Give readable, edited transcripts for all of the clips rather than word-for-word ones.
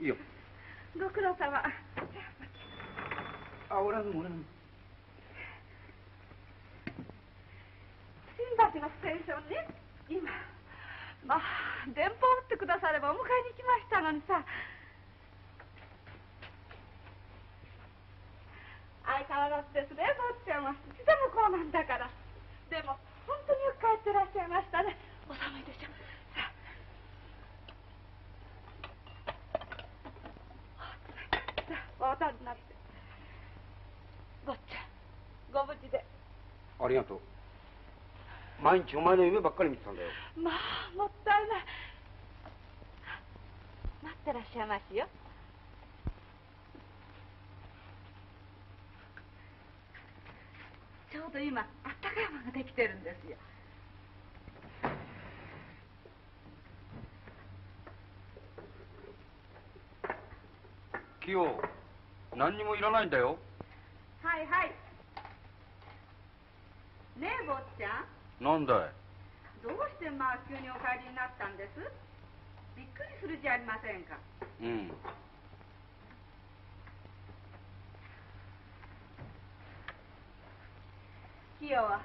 よ。 ご苦労様。 あ、俺の。 新橋のステーションに今、まあ電報を打ってくださればお迎えに来ましたのにさ。相変わらずですね、坊ちゃんは。いつでもこうなんだから。でも本当によく帰ってらっしゃいましたね。お寒いでしょ。さあ、お歌になって。坊ちゃん、ご無事で。 ありがとう。毎日お前の夢ばっかり見てたんだよ。 まあ、もったいない。待ってらっしゃいますよ。ちょうど今、あったかいものができてるんですよ。 キヨ、何にもいらないんだよ。 はいはい。ねえ、坊ちゃん。 なんだい。 どうしてまあ急にお帰りになったんです？びっくりするじゃありませんか。 うん。 キヨは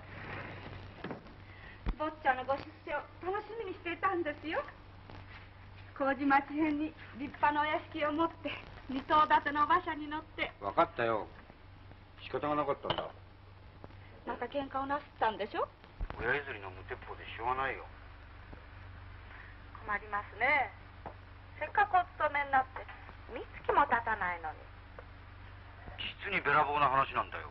坊ちゃんのご出世を楽しみにしていたんですよ。麹町辺に立派なお屋敷を持って二棟建ての馬車に乗って。 分かったよ。仕方がなかったんだ。 また喧嘩をなすったんでしょ。 親譲りの無鉄砲でしょうがないよ。 困りますね。せっかくお勤めになって三月も経たないのに。 実にべらぼうな話なんだよ。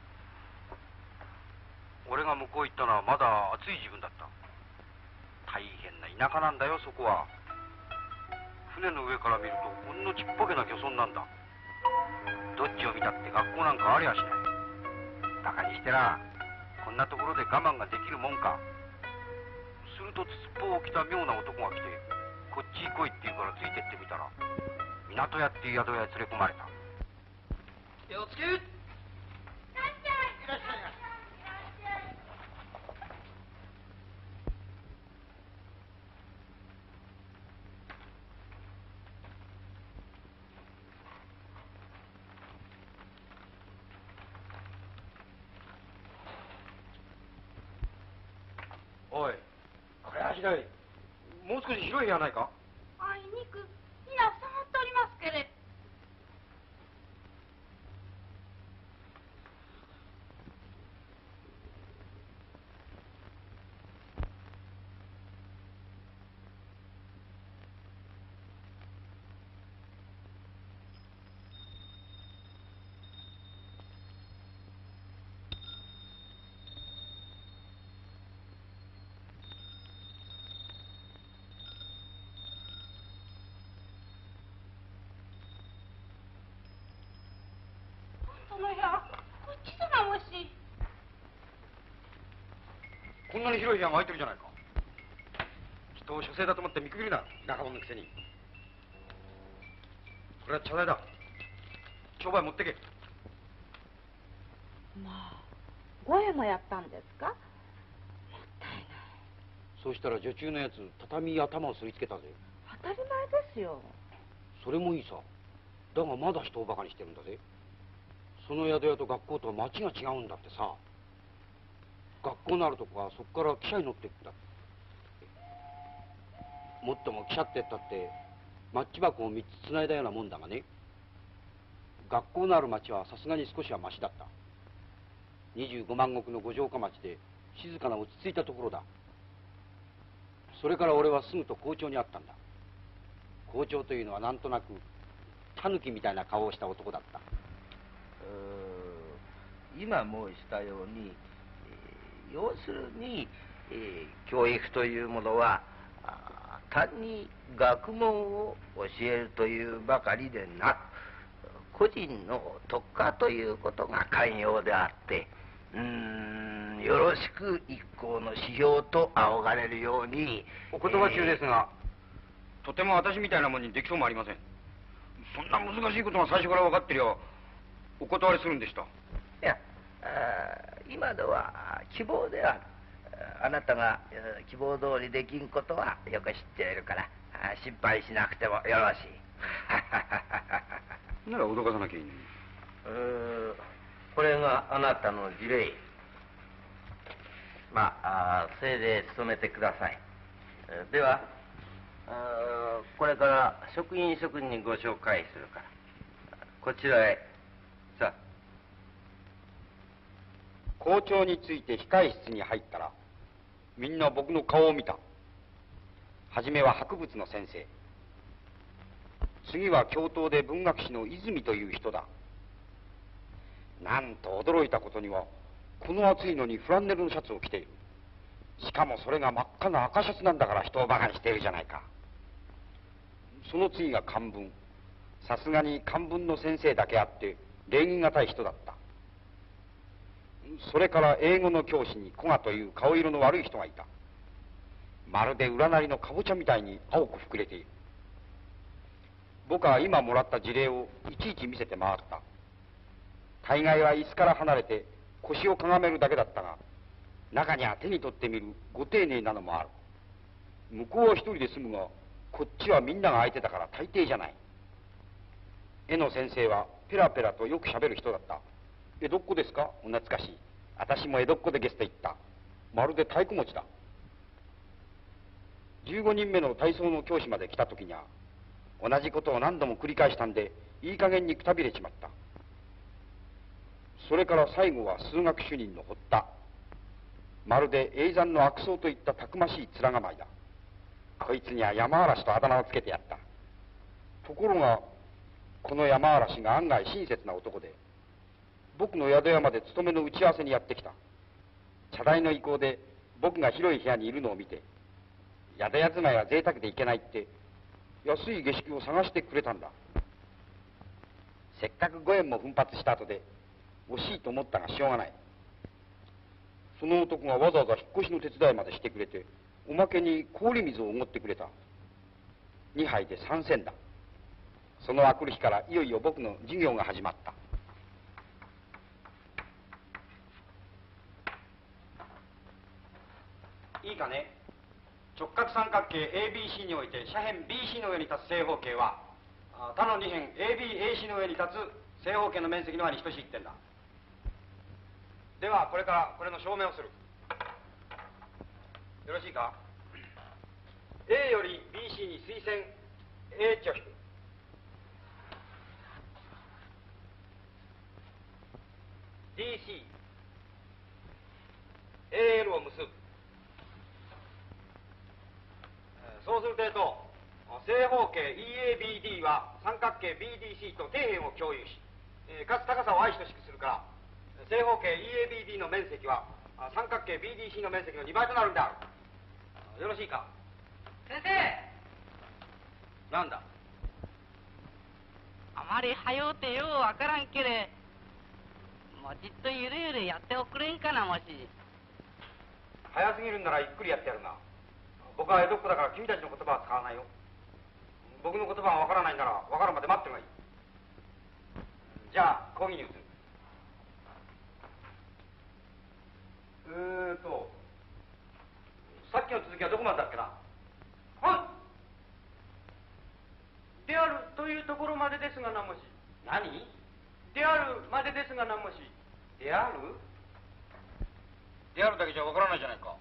俺が向こう行ったのはまだ暑い時分だった。大変な田舎なんだよ、そこは。船の上から見るとほんのちっぽけな漁村なんだ。どっちを見たって学校なんかありゃしない。バカにしてな、こんなところで我慢ができるもんか。すると筒っぽを着た妙な男が来て、こっち来いって言うからついてってみたら、港屋っていう宿屋へ連れ込まれた。 気をつけ。いらっしゃい。いらっしゃい。 おい、これはひどい。もう少し広い部屋ないか。 あいにく皆塞がっておりますけれ。この部屋、こっちだな、もし。 こんなに広い部屋が空いてるじゃないか。人を書生だと思って見くびるな、田舎者のくせに。これは茶代だ。商売持ってけ。 まあ、5円もやったんですか。もったいない。 そうしたら女中のやつ畳に頭をすりつけたぜ。 当たり前ですよ。 それもいいさ。だがまだ人をバカにしてるんだぜ。その宿屋と学校とは町が違うんだってさ。学校のあるとこはそこから汽車に乗っていくんだ。もっとも汽車って言ったってマッチ箱を3つつないだようなもんだがね。学校のある町はさすがに少しはマシだった。25万石の五城下町で静かな落ち着いたところだ。それから俺はすぐと校長に会ったんだ。校長というのはなんとなくタヌキみたいな顔をした男だった。 今申したように、要するに、教育というものは単に学問を教えるというばかりでなく、個人の特化ということが肝要であって、よろしく一行の指標と仰がれるように。 お言葉中ですが、とても私みたいなもんにできそうもありません。そんな難しいことが最初から分かってりゃお断りするんでした。 いや、今のは希望である。あなたが希望通りできんことはよく知っているから心配しなくてもよろしい。 なら脅かさなきゃいいのに。 これがあなたの辞令。まあ、せいで勤めてください。では、これから職員にご紹介するから。こちらへ。さあ。 校長について控え室に入ったら、みんな僕の顔を見た。はじめは博物の先生。次は教頭で文学史の泉という人だ。なんと驚いたことには、この暑いのにフランネルのシャツを着ている。しかもそれが真っ赤な赤シャツなんだから人をバカにしているじゃないか。その次が漢文。さすがに漢文の先生だけあって礼儀がたい人だった。それから英語の教師に古賀という顔色の悪い人がいた。まるで占いのかぼちゃみたいに青く膨れている。僕は今もらった辞令をいちいち見せて回った。大概は椅子から離れて腰をかがめるだけだったが、中には手に取ってみるご丁寧なのもある。向こうは一人で済むが、こっちはみんなが相手だから大抵じゃない。絵の先生はペラペラとよくしゃべる人だった。江戸っ子ですか？お懐かしい。私も江戸っ子でゲスト行った。まるで太鼓持ちだ。15人目の体操の教師まで来た時には、同じことを何度も繰り返したんで、いい加減にくたびれちまった。それから最後は数学主任の堀田。まるで叡山の悪僧といったたくましい面構えだ。こいつには山嵐とあだ名をつけてやった。ところが、この山嵐が案外親切な男で、僕の宿屋まで勤めの打ち合わせにやってきた。茶代の意向で僕が広い部屋にいるのを見て、宿屋住まいは贅沢でいけないって、安い下宿を探してくれたんだ。せっかく5円も奮発した後で、惜しいと思ったがしょうがない。その男がわざわざ引っ越しの手伝いまでしてくれて、おまけに氷水をおごってくれた。2杯で3銭だ。そのあくる日からいよいよ僕の授業が始まった。いいかね。直角三角形 ABC において斜辺 BC の上に立つ正方形は他の2辺 ABAC の上に立つ正方形の面積の和に等しいってんだ。ではこれからこれの証明をする。よろしいか。 A より BC に垂線 AH を引く。DC AL を結ぶ。そうすると正方形 EABD は三角形 BDC と底辺を共有し、かつ高さを i 等しくするから、正方形 EABD の面積は三角形 BDC の面積の2倍となるんだ。よろしいか。 先生、 なんだ。 あまり早うてようわからんけれ、もうじっとゆるゆるやっておくれんかな。もし早すぎるんならゆっくりやってやるな。僕は江戸っ子だから君たちの言葉は使わないよ。僕の言葉がわからないならわかるまで待ってるがいい。じゃあ講義に移る。さっきの続きはどこまでだっけな。 はい。であるというところまでですがなもし。 何？ であるまでですがなもし。 である？であるだけじゃわからないじゃないか。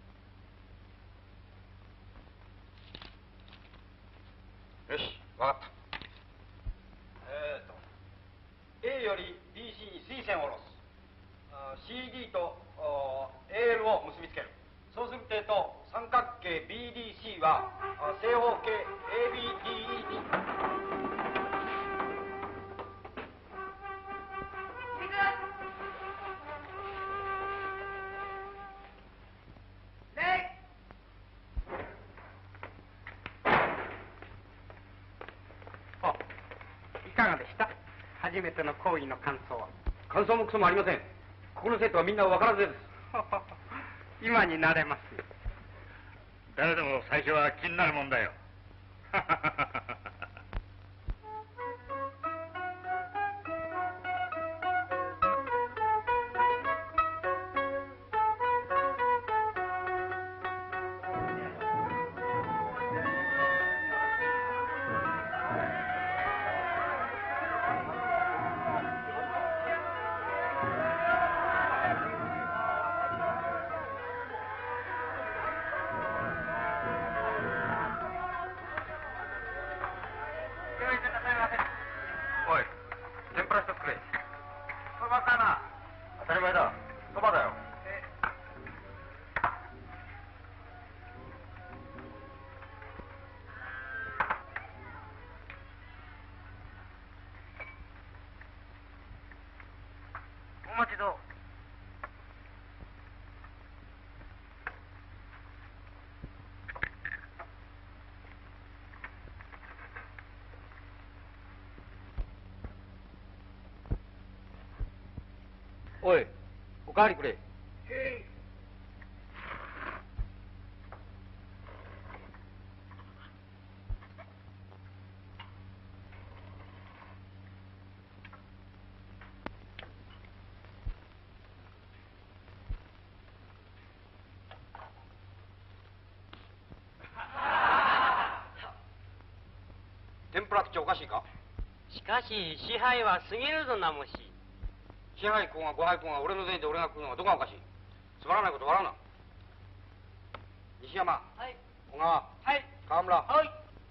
よし、わかった。A より BC に垂線を下ろす。CD とAL を結びつける。そうすると三角形 BDC は正方形 ABDE いかがでした？初めての講義の感想は。 感想もクソもありません。ここの生徒はみんな分からずです。 今になれますよ。 誰でも最初は気になるもんだよ。 おい、おかわりくれ。天ぷら口おかしいか？ しかし支配は過ぎるぞなもし。 支配君はご配君は俺の前で俺が食うのがどこがおかしい？つまらないこと笑うな。西山、 はい。 小川、 はい。 川村、 はい。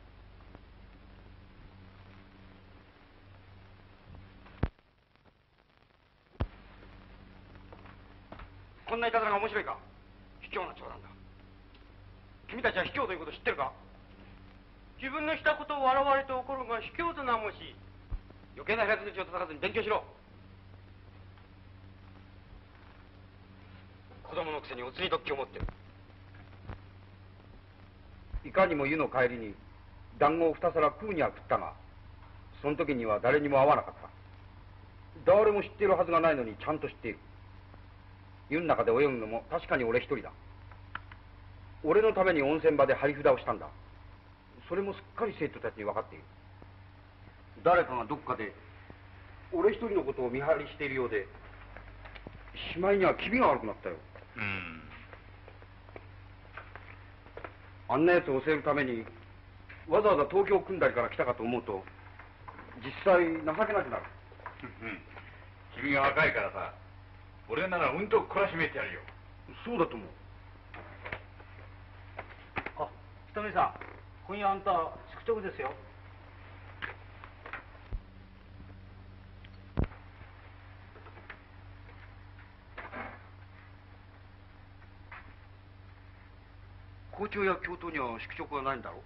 こんないたずらが面白いか？卑怯な冗談だ。君たちは卑怯ということを知ってるか？ 自分のしたことを笑われて怒るが卑怯ぞなもし。 余計な平手口を叩かずに勉強しろ。子供のくせにお釣り特許を持ってる。いかにも湯の帰りに団子を2皿食うには食ったが、その時には誰にも会わなかった。誰も知っているはずがないのにちゃんと知っている。湯の中で泳ぐのも確かに俺一人だ。俺のために温泉場で張り札をしたんだ。それもすっかり生徒たちに分かっている。誰かがどっかで俺一人のことを見張りしているようで、しまいには気味が悪くなったよ。あんな奴を教えるためにわざわざ東京組んだりから来たかと思うと、実際情けなくなる。 君が若いからさ、俺ならうんと懲らしめてやるよ。 そうだと思う。 あ、ひとみさん、今夜あんた宿直ですよ。 校長や教頭には宿直はないんだろう？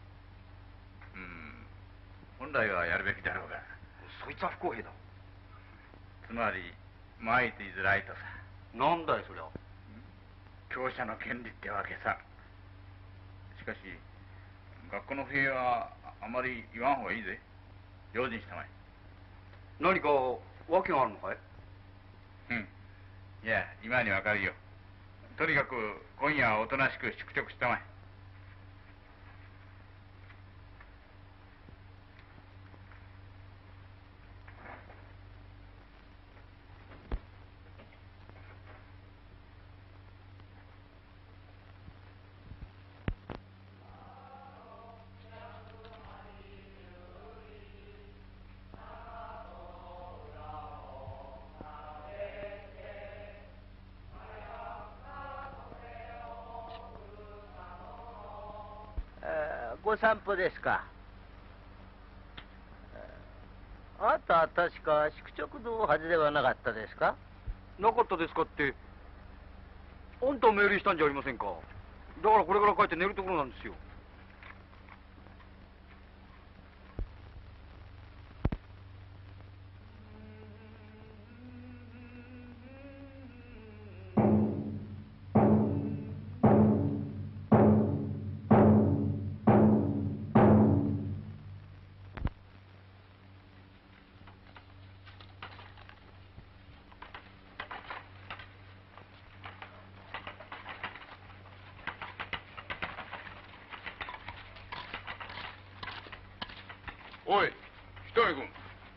本来はやるべきだろうが。 そいつは不公平だ。 つまり参っていづらいとさ。 なんだいそりゃ。 強者の権利ってわけさ。しかし学校の笛はあまり言わん方がいいぜ。用心したまえ。 何か訳があるのかい？ いや今にわかるよ。とにかく今夜はおとなしく宿直したまえ。 ご散歩ですか？あなた確か宿直のはずではなかったですか？ なかったですかって、あんたメールしたんじゃありませんか。だからこれから帰って寝るところなんですよ。 おい、ひとみ君。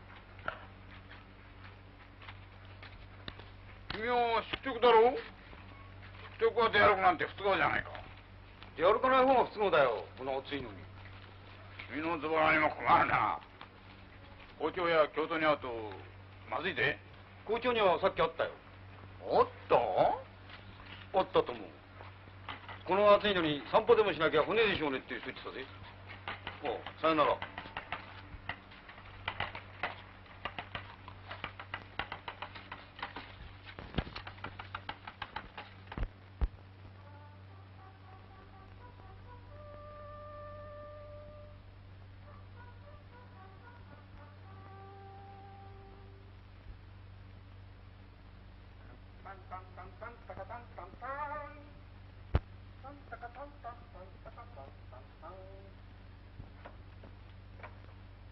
君は宿直だろう？宿直は出歩くなんて不都合じゃないか。 出歩かない方が不都合だよ、こんな暑いのに。 君のズボラにも困るな。校長や教頭に会うとまずいぜ。 校長にはさっき会ったよ。 おっと？ あったと思う。この暑いのに散歩でもしなきゃ骨でしょうねって言ってたぜ。おう、さよなら。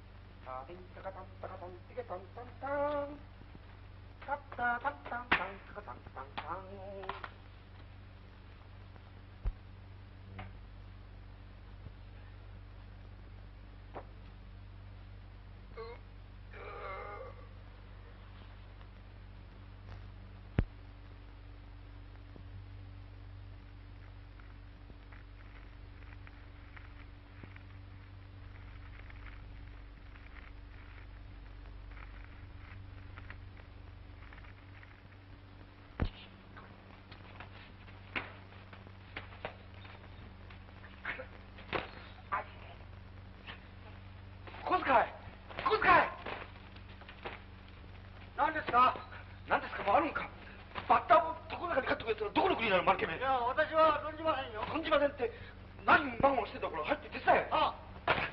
タンタカタンタカタンタカタンタンタンタンタンタンタンタンタン私は存じませんよ。存じませんって、何番をしてたから入って手伝え。ああ。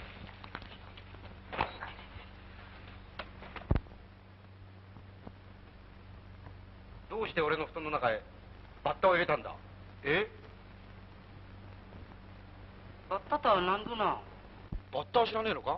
どうして俺の布団の中へバッタを入れたんだ？え？ バッタとは何ぞな。 バッタは知らねえのか？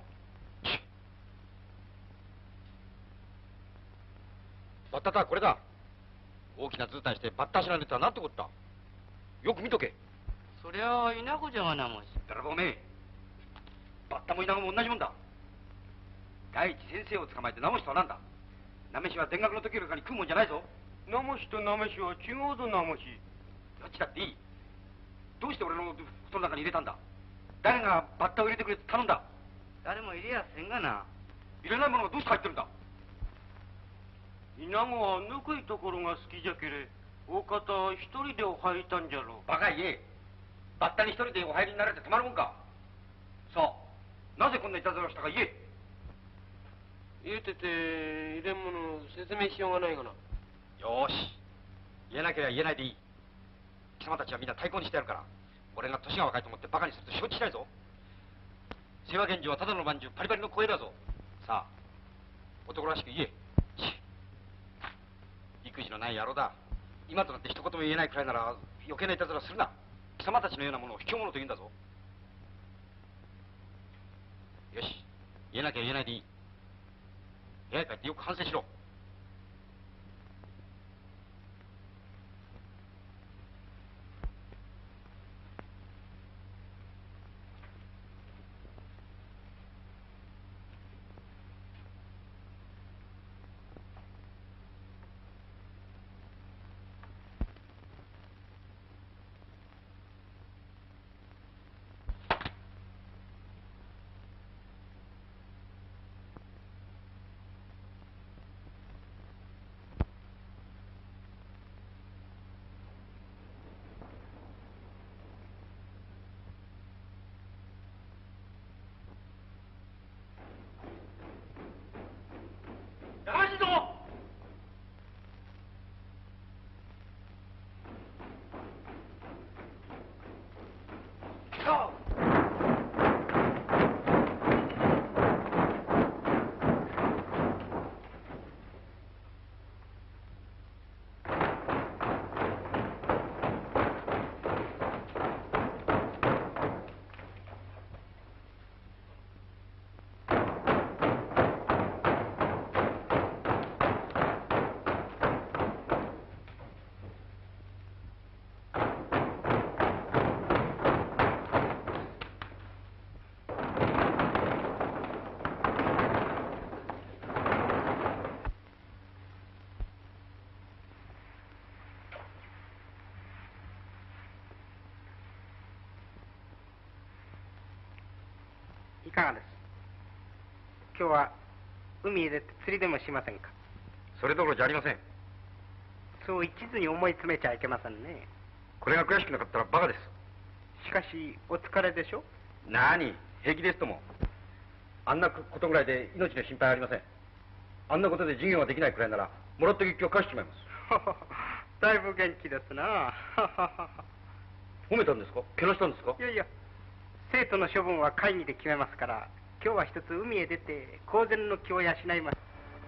バッタとはこれだ。大きな図体してバッタ知らねえとはなんてこった。よく見とけ。 そりゃあイナゴじゃがなもし。 だらぼうめ、バッタもイナゴも同じもんだ。第一先生を捕まえてナムシとはなんだ。ナメシは田楽の時よりかに食うもんじゃないぞ。 ナムシとナメシは違うぞ、ナムシ。 どっちだっていい。どうして俺の布団の中に入れたんだ。誰がバッタを入れてくれって頼んだ。 誰も入れやせんがな。 入れないものがどうして入ってるんだ。 イナゴはぬくいところが好きじゃけれ、大方一人でお入りたんじゃろう。 バカ言え。バッタに一人でお入りになれてたまるもんか。さあ、なぜこんないたずらをしたか言え。 言うてて入れんもの説明しようがないがな。 よーし、言えなければ言えないでいい。貴様たちはみんな対抗にしてやるから、俺が年が若いと思ってバカにすると承知しないぞ。清和源氏はただのまんじゅうパリパリの声だぞ。さあ、男らしく言え。育児のない野郎だ。今となって一言も言えないくらいなら余計ないたずらするな。貴様たちのようなものを卑怯者と言うんだぞ。よし、言えなきゃ言えないでいい。部屋へ帰ってよく反省しろ。やかましいぞ。 いかがです。今日は海へ出て釣りでもしませんか。 それどころじゃありません。 そう一途に思い詰めちゃいけませんね。 これが悔しくなかったらバカです。 しかしお疲れでしょ。 なに、平気ですとも。あんなことぐらいで命の心配ありません。あんなことで授業ができないくらいならもらった月給を返してしまいます。 だいぶ元気ですな。 褒めたんですか？けなしたんですか？ いやいや、生徒の処分は会議で決めますから、今日は一つ海へ出て公然の気を養います。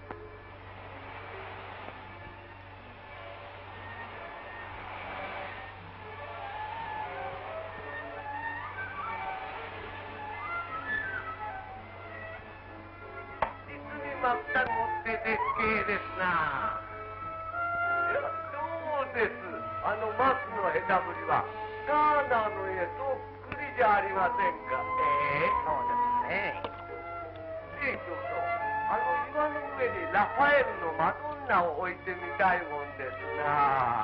まったくもって絶景ですな。いや、どうです。あの松の枝ぶりはターナーの家そっくりじゃありませんか。 そうですね。 ええ、ちょうどあの岩の上にラファエルのマドンナを置いてみたいもんですな。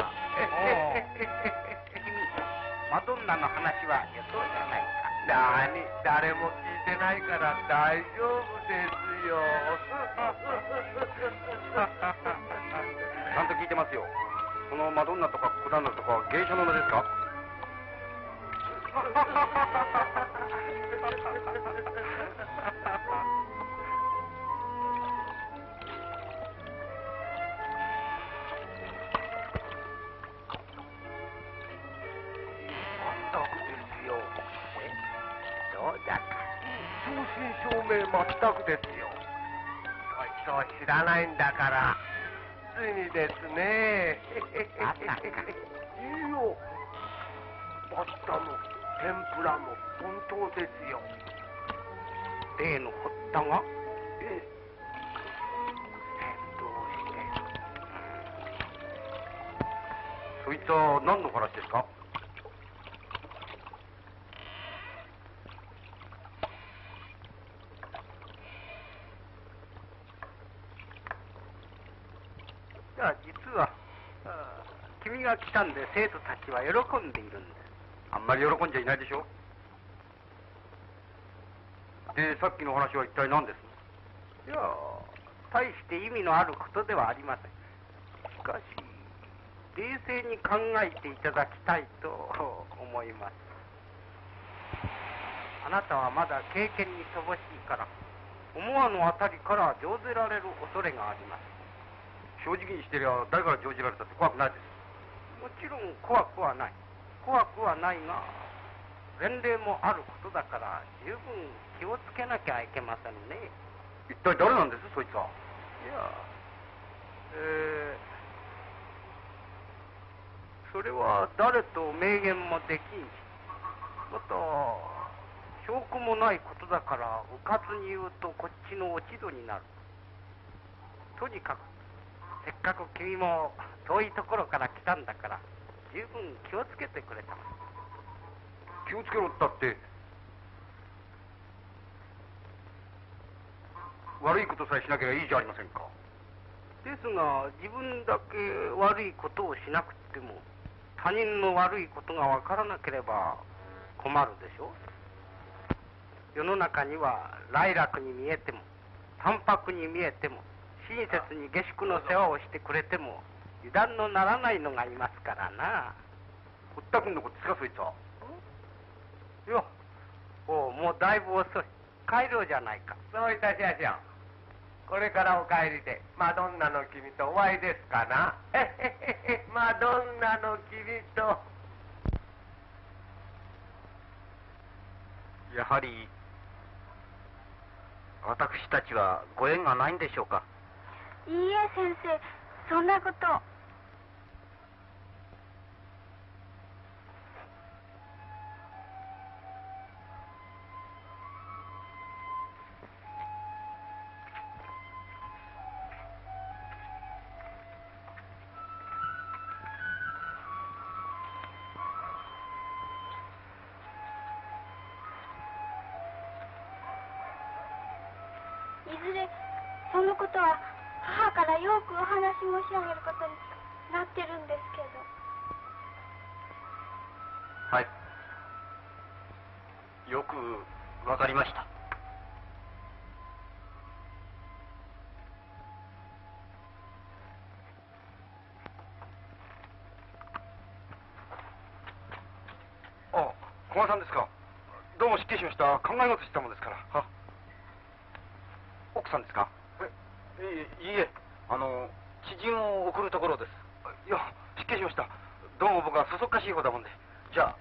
君、マドンナの話は予想じゃないか。 なに、誰も聞いてないから大丈夫ですよ。 ちゃんと聞いてますよ。そのマドンナとかコダンナとか芸者の名ですか？ ですよ。どうじゃか。正真正銘全くですよ。そいつを知らないんだから。ついにですね。いいよ。パスタも天ぷらも本当ですよ。 例の堀田が？ ええ。どうして？ そいつは何の話ですか？ いや、実は君が来たんで生徒たちは喜んでいるんです。 あんまり喜んじゃいないでしょ。で、さっきの話は一体何です？ いや、大して意味のあることではありません。しかし冷静に考えていただきたいと思います。あなたはまだ経験に乏しいから、思わぬあたりから乗ぜられる恐れがあります。 正直にしてりゃ誰から乗じられたって怖くないです。 もちろん怖くはない。怖くはないが、前例もあることだから十分気をつけなきゃいけませんね。 一体誰なんですそいつは？ いや、それは誰と明言もできんし、また証拠もないことだからうかつに言うとこっちの落ち度になる。とにかくせっかく君も遠いところから来たんだから十分気をつけてくれた。 気をつけろったって悪いことさえしなければいいじゃありませんか。 ですが自分だけ悪いことをしなくっても他人の悪いことが分からなければ困るでしょ。世の中には来楽に見えても淡白に見えても親切に下宿の世話をしてくれても油断のならないのがいますからな。 堀田君のことですかそいつは？ いや、もうだいぶ遅い。帰ろうじゃないか。 そういたしましょう。これからお帰りでマドンナの君とお会いですかな。マドンナの君と。 やはり私たちはご縁がないんでしょうか？ いいえ先生、そんなこと。いずれそのことは母からよくお話申し上げることになってるんですけど。 はい、よくわかりました。あ、小川さんですか。どうも失敬しました。考え事したもんですから。は、奥さんですか？いいえ、知人を送るところです。いや、失敬しました。どうも僕はそそっかしい方だもんで。じゃあ。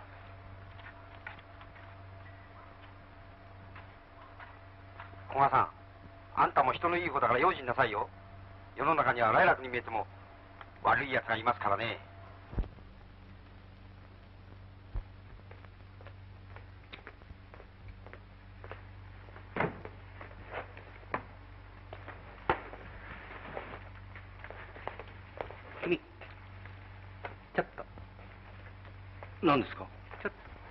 小川さん、あんたも人のいい子だから用心なさいよ。世の中には来楽に見えても悪い奴がいますからね。 君、ちょっと。 何ですか？ ちょっと。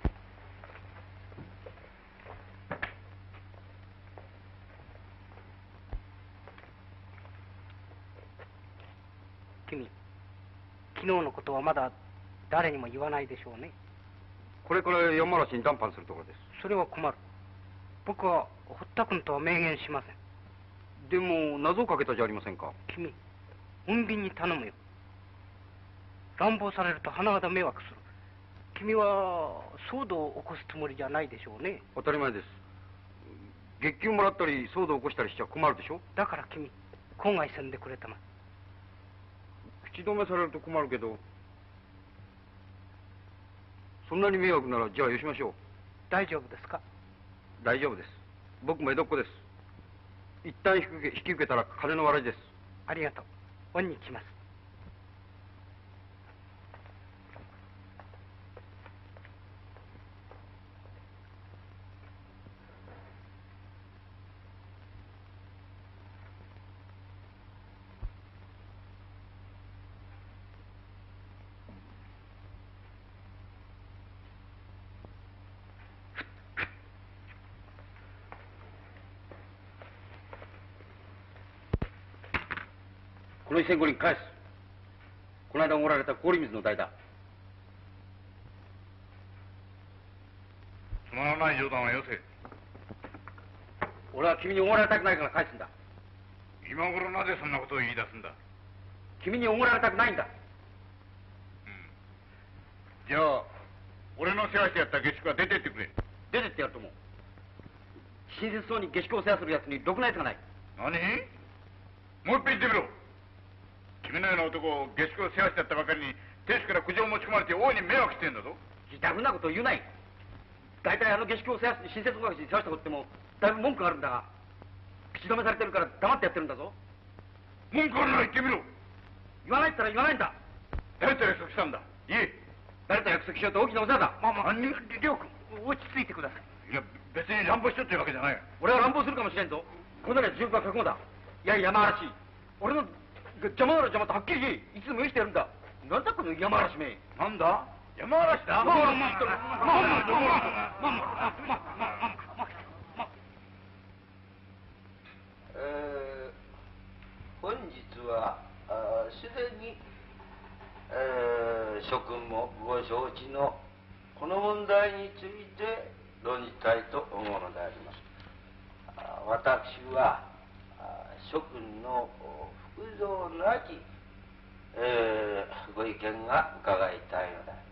君、昨日のことはまだ誰にも言わないでしょうね。 これから山嵐に談判するところです。 それは困る。僕は堀田君とは明言しません。 でも謎をかけたじゃありませんか。 君、穏便に頼むよ。乱暴されると甚だ迷惑する。君は騒動を起こすつもりじゃないでしょうね。 当たり前です。月給もらったり騒動を起こしたりしちゃ困るでしょ。 だから君、口外せんでくれたま。 口止めされると困るけど、 そんなに迷惑ならじゃあよしましょう。 大丈夫ですか？ 大丈夫です。僕も江戸っ子です。一旦引き受けたら金のわらじです。 ありがとう。恩に来ます。 この1000五輪返す。この間おごられた氷水の代だ。 つまらない冗談はよせ。 俺は君におごられたくないから返すんだ。 今頃なぜそんなことを言い出すんだ。 君におごられたくないんだ。 じゃあ俺の世話してやった下宿は出てってくれ。 出てってやるとも。親切そうに下宿を世話する奴にろくな奴がない。 何？もう一遍言ってみろ。君のような男を下宿を世話してやったばかりに亭主から苦情を持ち込まれて大いに迷惑してんだぞ。 自宅なことを言うない。大体あの下宿を親切おかしに世話したことってもだいぶ文句があるんだが、口止めされてるから黙ってやってるんだぞ。 文句あるなら言ってみろ。 言わないったら言わないんだ。 誰と約束したんだ。言え。 誰と約束しようと大きなお世話だ。 亮君、落ち着いてください。 いや別に乱暴しとっていうわけじゃない。 俺は乱暴するかもしれんぞ。このなら重力は覚悟だ。いや山嵐。俺の邪魔なら邪魔とはっきりいつでも許してやるんだ。なんだこの山嵐め。 なんだ山嵐だ。 本日はすでに、諸君もご承知のこの問題について論じたいと思うのであります。私は諸君の服蔵なき、ご意見が伺いたいのであります。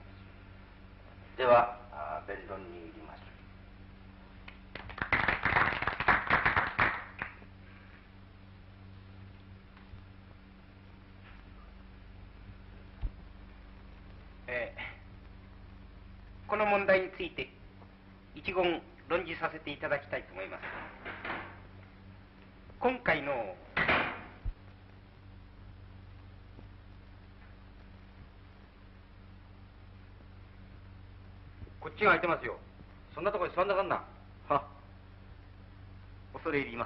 では弁論に入ります。 この問題について一言論じさせていただきたいと思います。今回のこっちが空いてますよ。そんなところに座んなかんな。は。 恐れ入ります。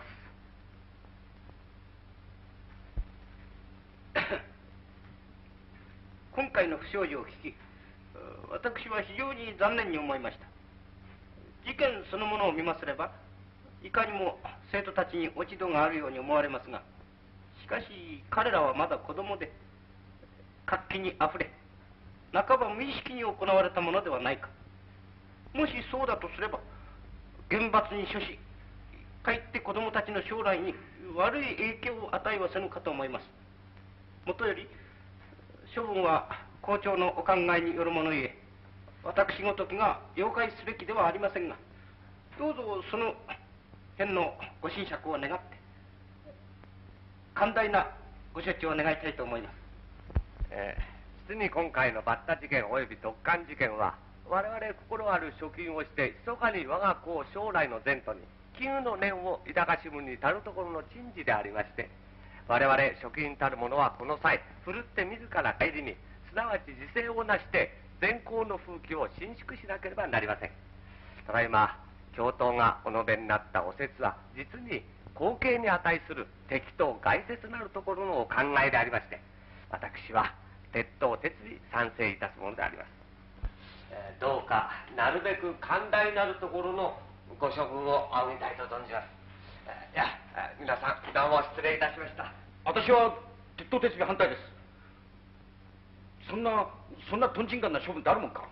今回の不祥事を聞き、私は非常に残念に思いました。事件そのものを見ますれば、いかにも生徒たちに落ち度があるように思われますが、しかし彼らはまだ子供で、活気にあふれ、半ば無意識に行われたものではないか。もしそうだとすれば、厳罰に処し、かえって子供たちの将来に悪い影響を与えはせぬかと思います。もとより、処分は校長のお考えによるものゆえ、私ごときが了解すべきではありませんが、どうぞその辺のご親釈を願って、寛大なご処置を願いたいと思います。 実に今回のバッタ事件及び特艦事件は、我々心ある諸君をして密かに我が子を将来の前途に危惧の念を抱かしむに足るところの珍事でありまして、我々諸君たる者はこの際ふるって自ら帰りに、すなわち自制をなして善行の風紀を伸縮しなければなりません。ただいま教頭がお述べになったお説は、実に後継に値する適当概説なるところのお考えでありまして、私は鉄頭鉄尾賛成いたすものであります。どうかなるべく寛大なるところのご処分を仰ぎたいと存じます。いや、皆さんどうも失礼いたしました。 私は鉄頭鉄尾反対です。そんなとんちんかんな処分ってあるもんか。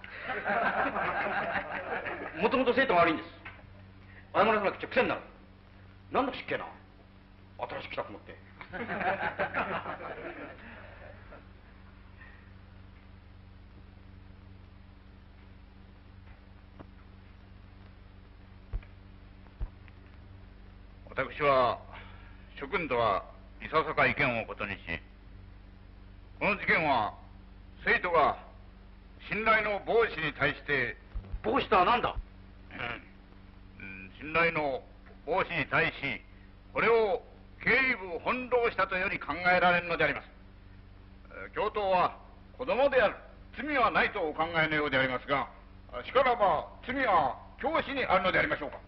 もともと生徒が悪いんです。謝らさなくちゃ癖になる。なんだ失敬な。新しく来たと思って。 私は諸君とはいささか意見をことにし、この事件は生徒が信頼の帽子に対して。 帽子とは何だ？ 信頼の帽子に対し、これを経理部翻弄したというように考えられるのであります。教頭は子供である。罪はないとお考えのようでありますが、しからば罪は教師にあるのでありましょうか。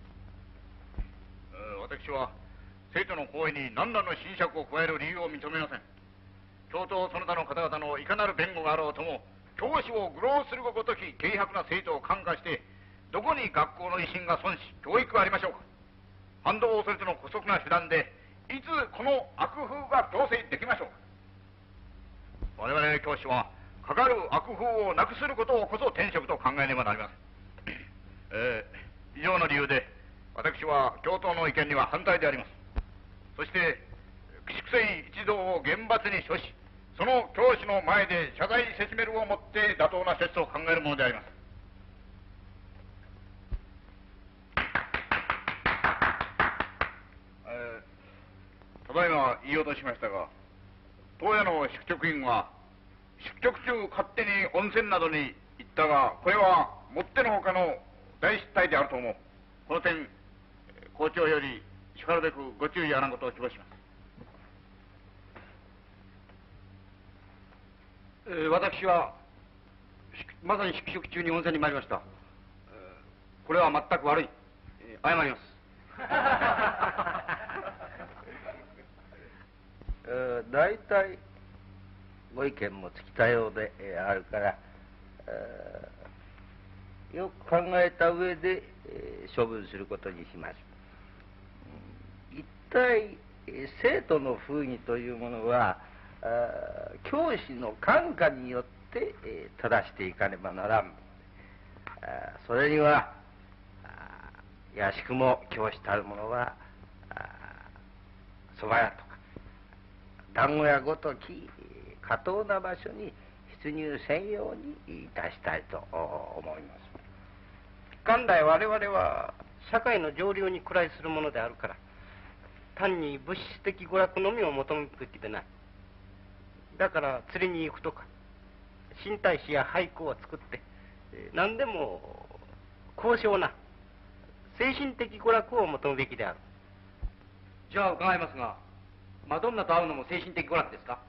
私は生徒の行為に何らの侵釈を加える理由を認めません。教頭その他の方々のいかなる弁護があろうとも、教師を愚弄するごとき軽薄な生徒を感化して、どこに学校の威信が損し教育がありましょうか。反動を恐れての姑息な手段でいつこの悪風が強制できましょうか。我々教師はかかる悪風をなくすることをこそ天職と考えねばなりません。以上の理由で私は教頭の意見には反対であります。そして粛清一同を厳罰に処し、その教師の前で謝罪せしめるをもって妥当な説を考えるものであります。ただいま言い落としましたが、当夜の宿直員は宿直中勝手に温泉などに行ったが、これはもってのほかの大失態であると思う。この点校長よりしかるべくご注意あらんことを希望します。 私はまさに宿直中に温泉に参りました。これは全く悪い。謝ります。 大体ご意見も尽きたようであるから、よく考えた上で処分することにします。一体生徒の風儀というものは教師の感化によって正していかねばならん。それにはやしくも教師たる者は蕎麦屋とか団子屋ごとき過当な場所に出入せんようにいたしたいと思います。 元来我々は社会の上流に暮らしするものであるから、単に物質的娯楽のみを求めるべきでない。だから釣りに行くとか新体詩や俳句を作って何でも高尚な精神的娯楽を求むべきである。 じゃあ伺いますが、マドンナと会うのも精神的娯楽ですか？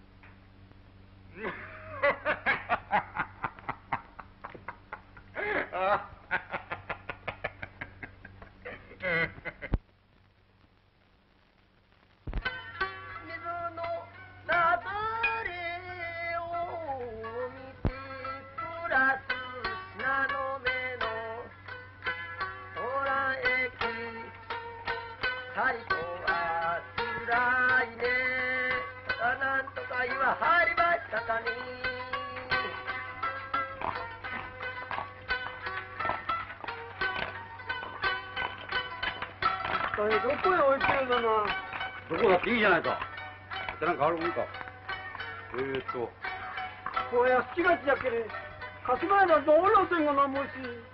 どこへ置いてるかな。 どこだっていいじゃないか。ってなんかあるもんか。 これは7月じゃけれ、かす前だとおろせんがなもし。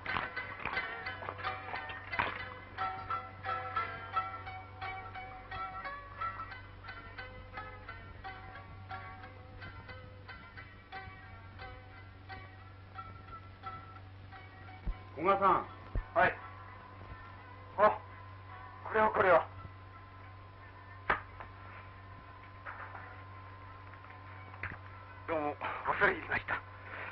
小川さん。 はい。あ、これは。 どうも恐れ入りました。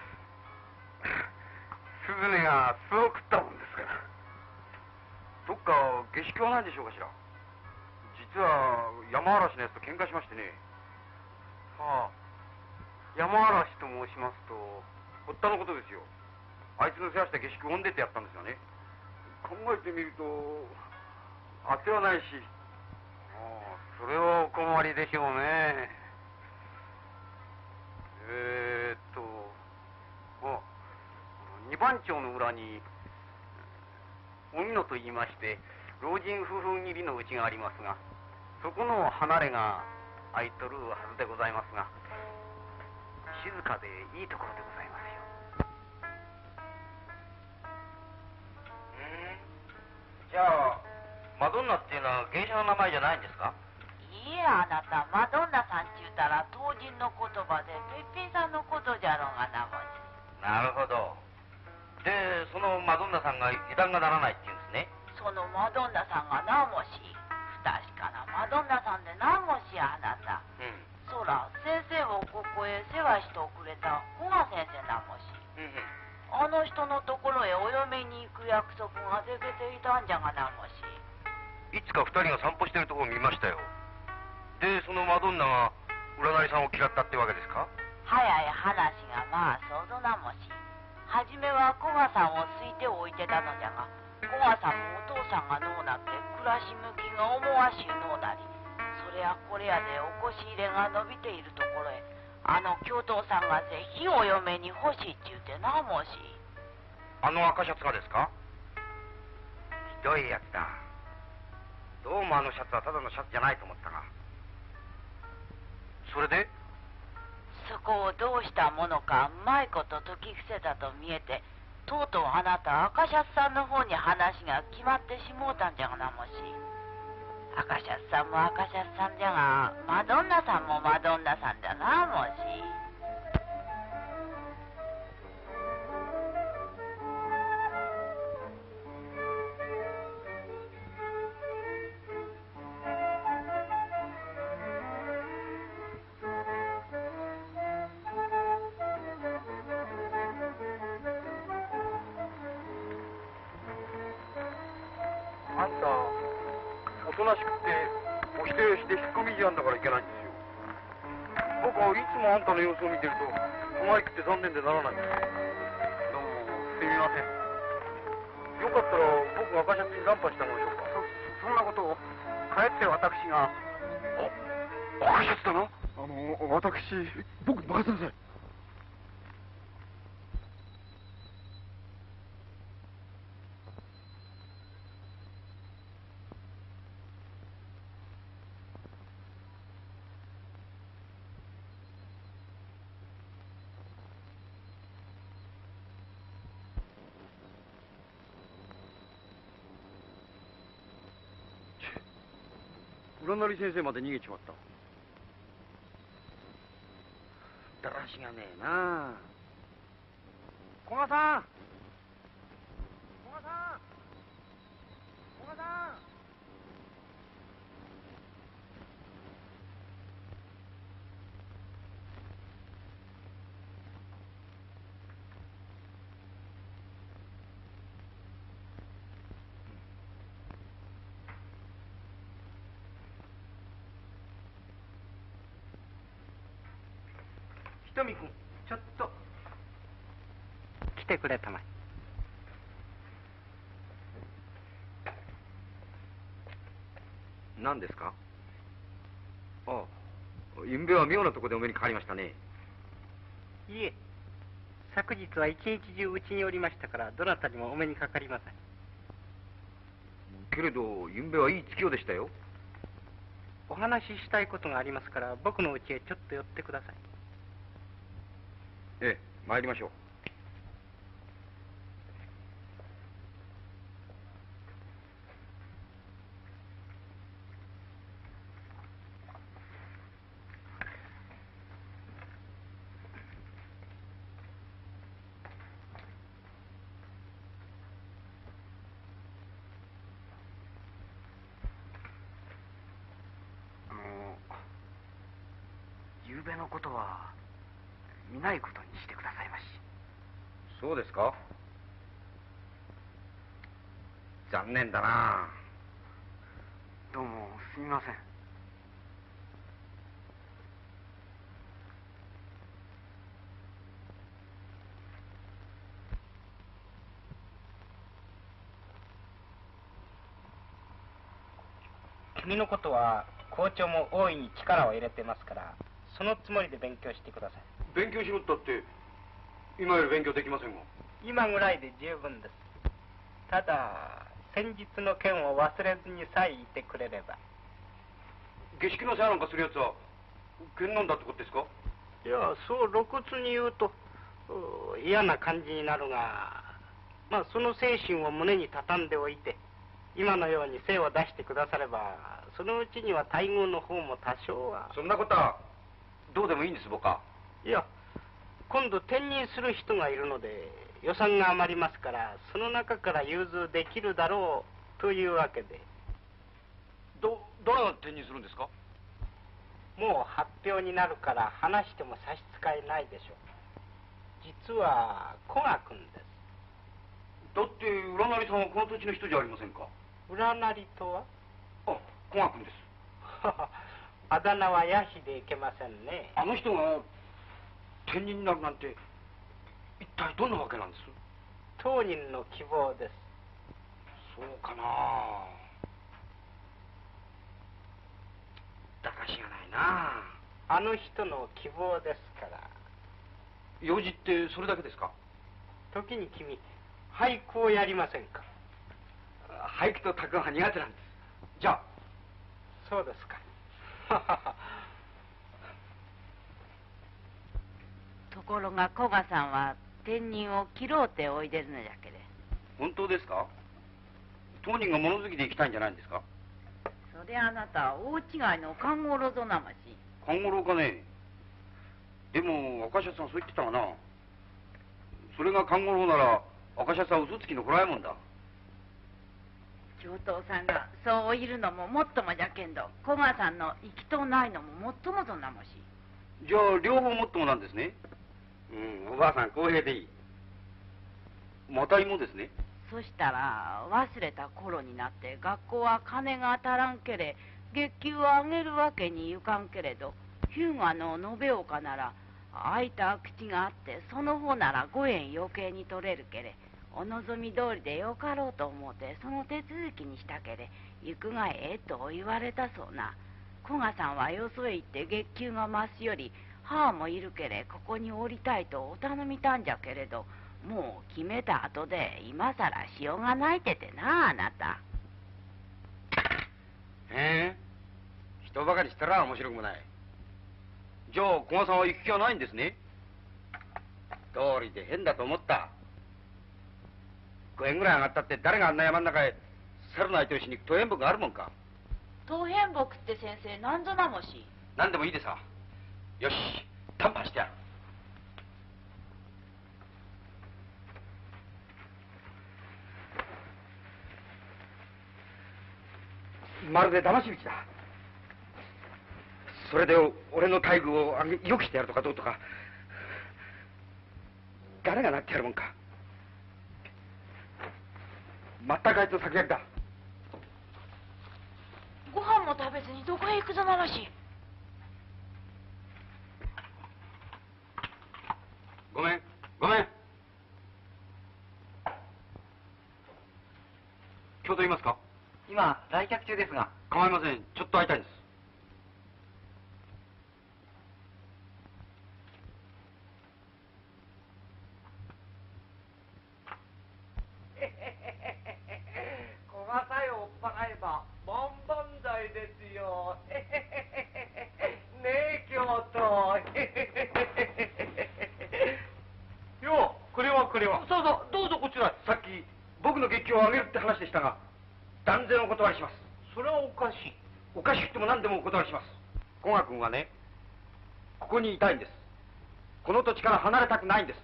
スズメが巣を食ったもんですから。 どっか下宿はないでしょうかしら。実は山嵐のやつと喧嘩しましてね。 はあ、山嵐と申しますと。 堀田のことですよ。あいつの世話した下宿をんでってやったんですがね。考えてみると当てはないし。 それはお困りでしょうね。二番町の裏に荻野と言いまして老人夫婦切りのうちがありますが、そこの離れが空いとるはずでございますが、静かでいいところでございますよ。 じゃあマドンナっていうのは芸者の名前じゃないんですか？ いいえ、あなたマドンナさんちゅうたら当人の言葉でペッピンさんのことじゃろうがなもなるほど。で、そのマドンナさんが油断がならないって言うんですね。 そのマドンナさんがなもし、不確かなマドンナさんでなもしあなた。そら、先生をここへ世話しておくれた古賀先生なもし。あの人のところへお嫁に行く約束ができていたんじゃがなもし。 いつか二人が散歩してるところを見ましたよ。で、そのマドンナが占いさんを嫌ったってわけですか？ 早い話がまあそうぞなもし。はじめは古賀さんを好いておいてたのじゃが、古賀さんもお父さんがのうなって暮らし向きが思わしゅうのうなり、それやこれやでおこし入れが伸びているところへ、あの教頭さんがぜひお嫁に欲しいって言うてなもし。 あの赤シャツがですか？ひどいやつだ。どうもあのシャツはただのシャツじゃないと思ったが。それで？ そこをどうしたものかうまいこと解き伏せたと見えて、とうとうあなた赤シャツさんの方に話が決まってしもうたんじゃがなもし。赤シャツさんも赤シャツさんじゃが、マドンナさんもマドンナさんじゃなもし。 あんた、おとなしくってお人よしで引っ込み思案だからいけないんですよ。僕はいつもあんたの様子を見てると可愛くて残念でならないんです。どうもすみません。よかったら僕が赤シャツにナンパしてあげましょうか。 そんなことをかえって私が。 赤シャツだな。 私、僕に任せなさい。 占い先生まで逃げちまった。だらしがねえな。 古賀さん、古賀さん、古賀さん。ひとみ君、ちょっと来てくれたまえ。 何ですか？ああ、ゆんべは妙なとこでお目にかかりましたね。 いえ、昨日は一日中うちにおりましたから、どなたにもお目にかかりません。 けれどゆんべはいい月夜でしたよ。 お話ししたいことがありますから、僕の家へちょっと寄ってください。 ええ、参りましょう。 ゆうべのことは見ないことにしてくださいまし。 そうですか？残念だな。 どうもすみません。君のことは校長も大いに力を入れてますから、そのつもりで勉強してください。 勉強しろったって今より勉強できませんが。 今ぐらいで十分です。ただ先日の件を忘れずにさえいてくれれば。 下宿の世話なんかするやつは剣なんだってことですか？ いや、そう露骨に言うと嫌な感じになるが、まあその精神を胸に畳んでおいて、今のように精を出してくだされば、そのうちには待遇の方も多少は。 そんなことはどうでもいいんです僕は。 いや、 今度転任する人がいるので予算が余りますから、その中から融通できるだろうというわけで。 誰が転任するんですか？ もう発表になるから話しても差し支えないでしょう。実は古賀君です。 だって占いさんはこの土地の人じゃありませんか。 占いとは？ あ、古賀君です。 あだ名はヤヒでいけませんね。 あの人が転任になるなんて一体どんなわけなんです？ 当人の希望です。 そうかな。だらしがないな。 あの人の希望ですから。 用事ってそれだけですか？ 時に君、俳句をやりませんか？ 俳句と拓が苦手なんです。じゃあ。 そうですか。 ところが古賀さんは転任を切ろうておいでるのじゃけれ。 本当ですか？当人が物好きで行きたいんじゃないんですか？ それあなた大違いの勘五郎ぞなまし。 勘五郎かね。でも若社さんそう言ってたがな。それが勘五郎なら若社さん嘘つきのホラえもんだ。 上等さんがそういるのももっともじゃけんど、古賀さんの行きとうないのももっともぞなもし。 じゃあ両方もっともなんですね。おばあさん公平でいい。また芋ですね。 そしたら忘れた頃になって学校は金が足らんけれ月給を上げるわけにいかんけれど、日向の延岡なら空いた口があってその方なら5円余計に取れるけれ、お望み通りでよかろうと思ってその手続きにしたけれ、行くがええと言われたそうな。古賀さんはよそへ行って月給が増すより母もいるけれここにおりたいとお頼みたんじゃけれど、もう決めた後で今さらしようがないててな。あなた人ばかりしたら面白くもない。じゃあ古賀さんは行く気はないんですね。道理で変だと思った。5円ぐらい上がったって誰があんな山の中へ猿の相手をしに行く東変木があるもんか。 東変木って先生なんぞなもし。 何でもいいでさ。よし、談判してやる。まるで騙し討ちだ。それで俺の待遇を良くしてやるとかどうとか、誰がなってやるもんか。全くあいつの先やりだ。 ご飯も食べずにどこへ行くぞなまし。 ごめんごめん。今日と言いますか？ 今来客中ですが。 構いません。ちょっと会いたいんです。 小笠よ追っ払えば万々歳ですよ。ねえ京都。よう、これはこれは。 そうそう、どうぞこちら。さっき僕の月給を上げるって話でしたが、断然お断りします。 それはおかしい。 おかしくても何でもお断りします。古賀君はね、ここにいたいんです。この土地から離れたくないんです。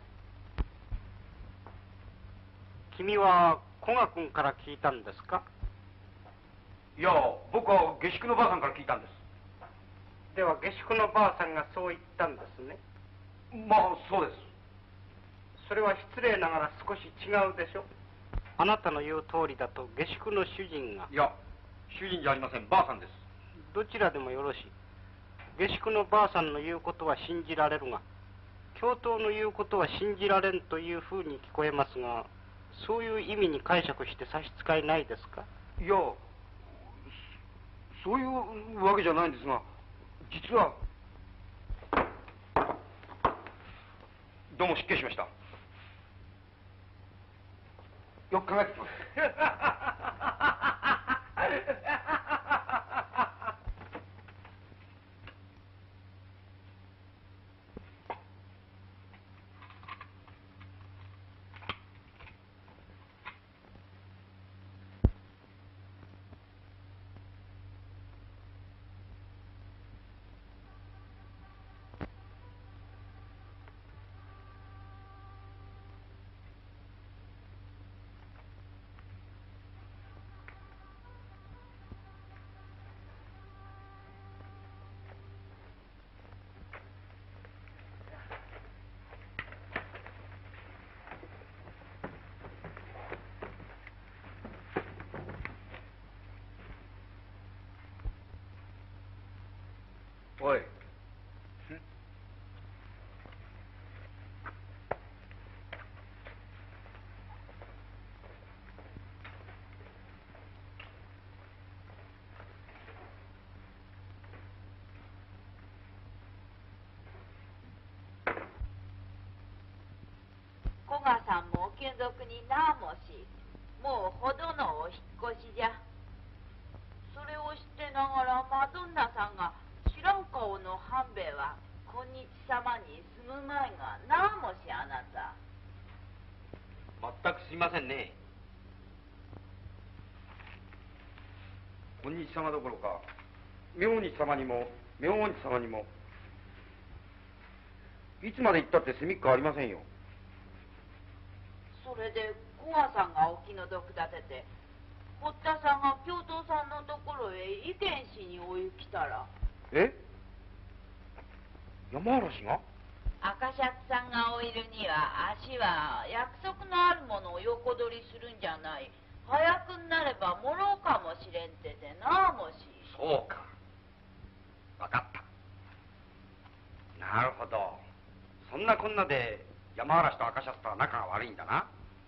君は古賀君から聞いたんですか？ いや、僕は下宿のばあさんから聞いたんです。 では下宿のばあさんがそう言ったんですね。 まあそうです。 それは失礼ながら少し違うでしょ。あなたの言う通りだと下宿の主人が。 いや、主人じゃありません。ばあさんです。 どちらでもよろしい。下宿のばあさんの言うことは信じられるが、教頭の言うことは信じられんというふうに聞こえますが、そういう意味に解釈して差し支えないですか？ いや、そういうわけじゃないんですが、実は。どうも失敬しました。よく考えてきます。 おい。 古賀さんもお眷属になもし、もうほどのお引っ越しじゃ。それを知ってながらマドンナさんが白顔の半兵衛は今日様に住む前がなもしあなた。 全くすいませんね。今日様どころか明日様にも明恩様にもいつまで行ったって住みっかありませんよ。 それで古賀さんがお気の毒立てて堀田さんが教頭さんのところへ意見しにお行きたら。 え、山嵐が？ 赤シャツさんがおいるには足は約束のあるものを横取りするんじゃない。早くになればもろうかもしれんててなもし。 そうか、分かった。なるほど。そんなこんなで山嵐と赤シャツとは仲が悪いんだな。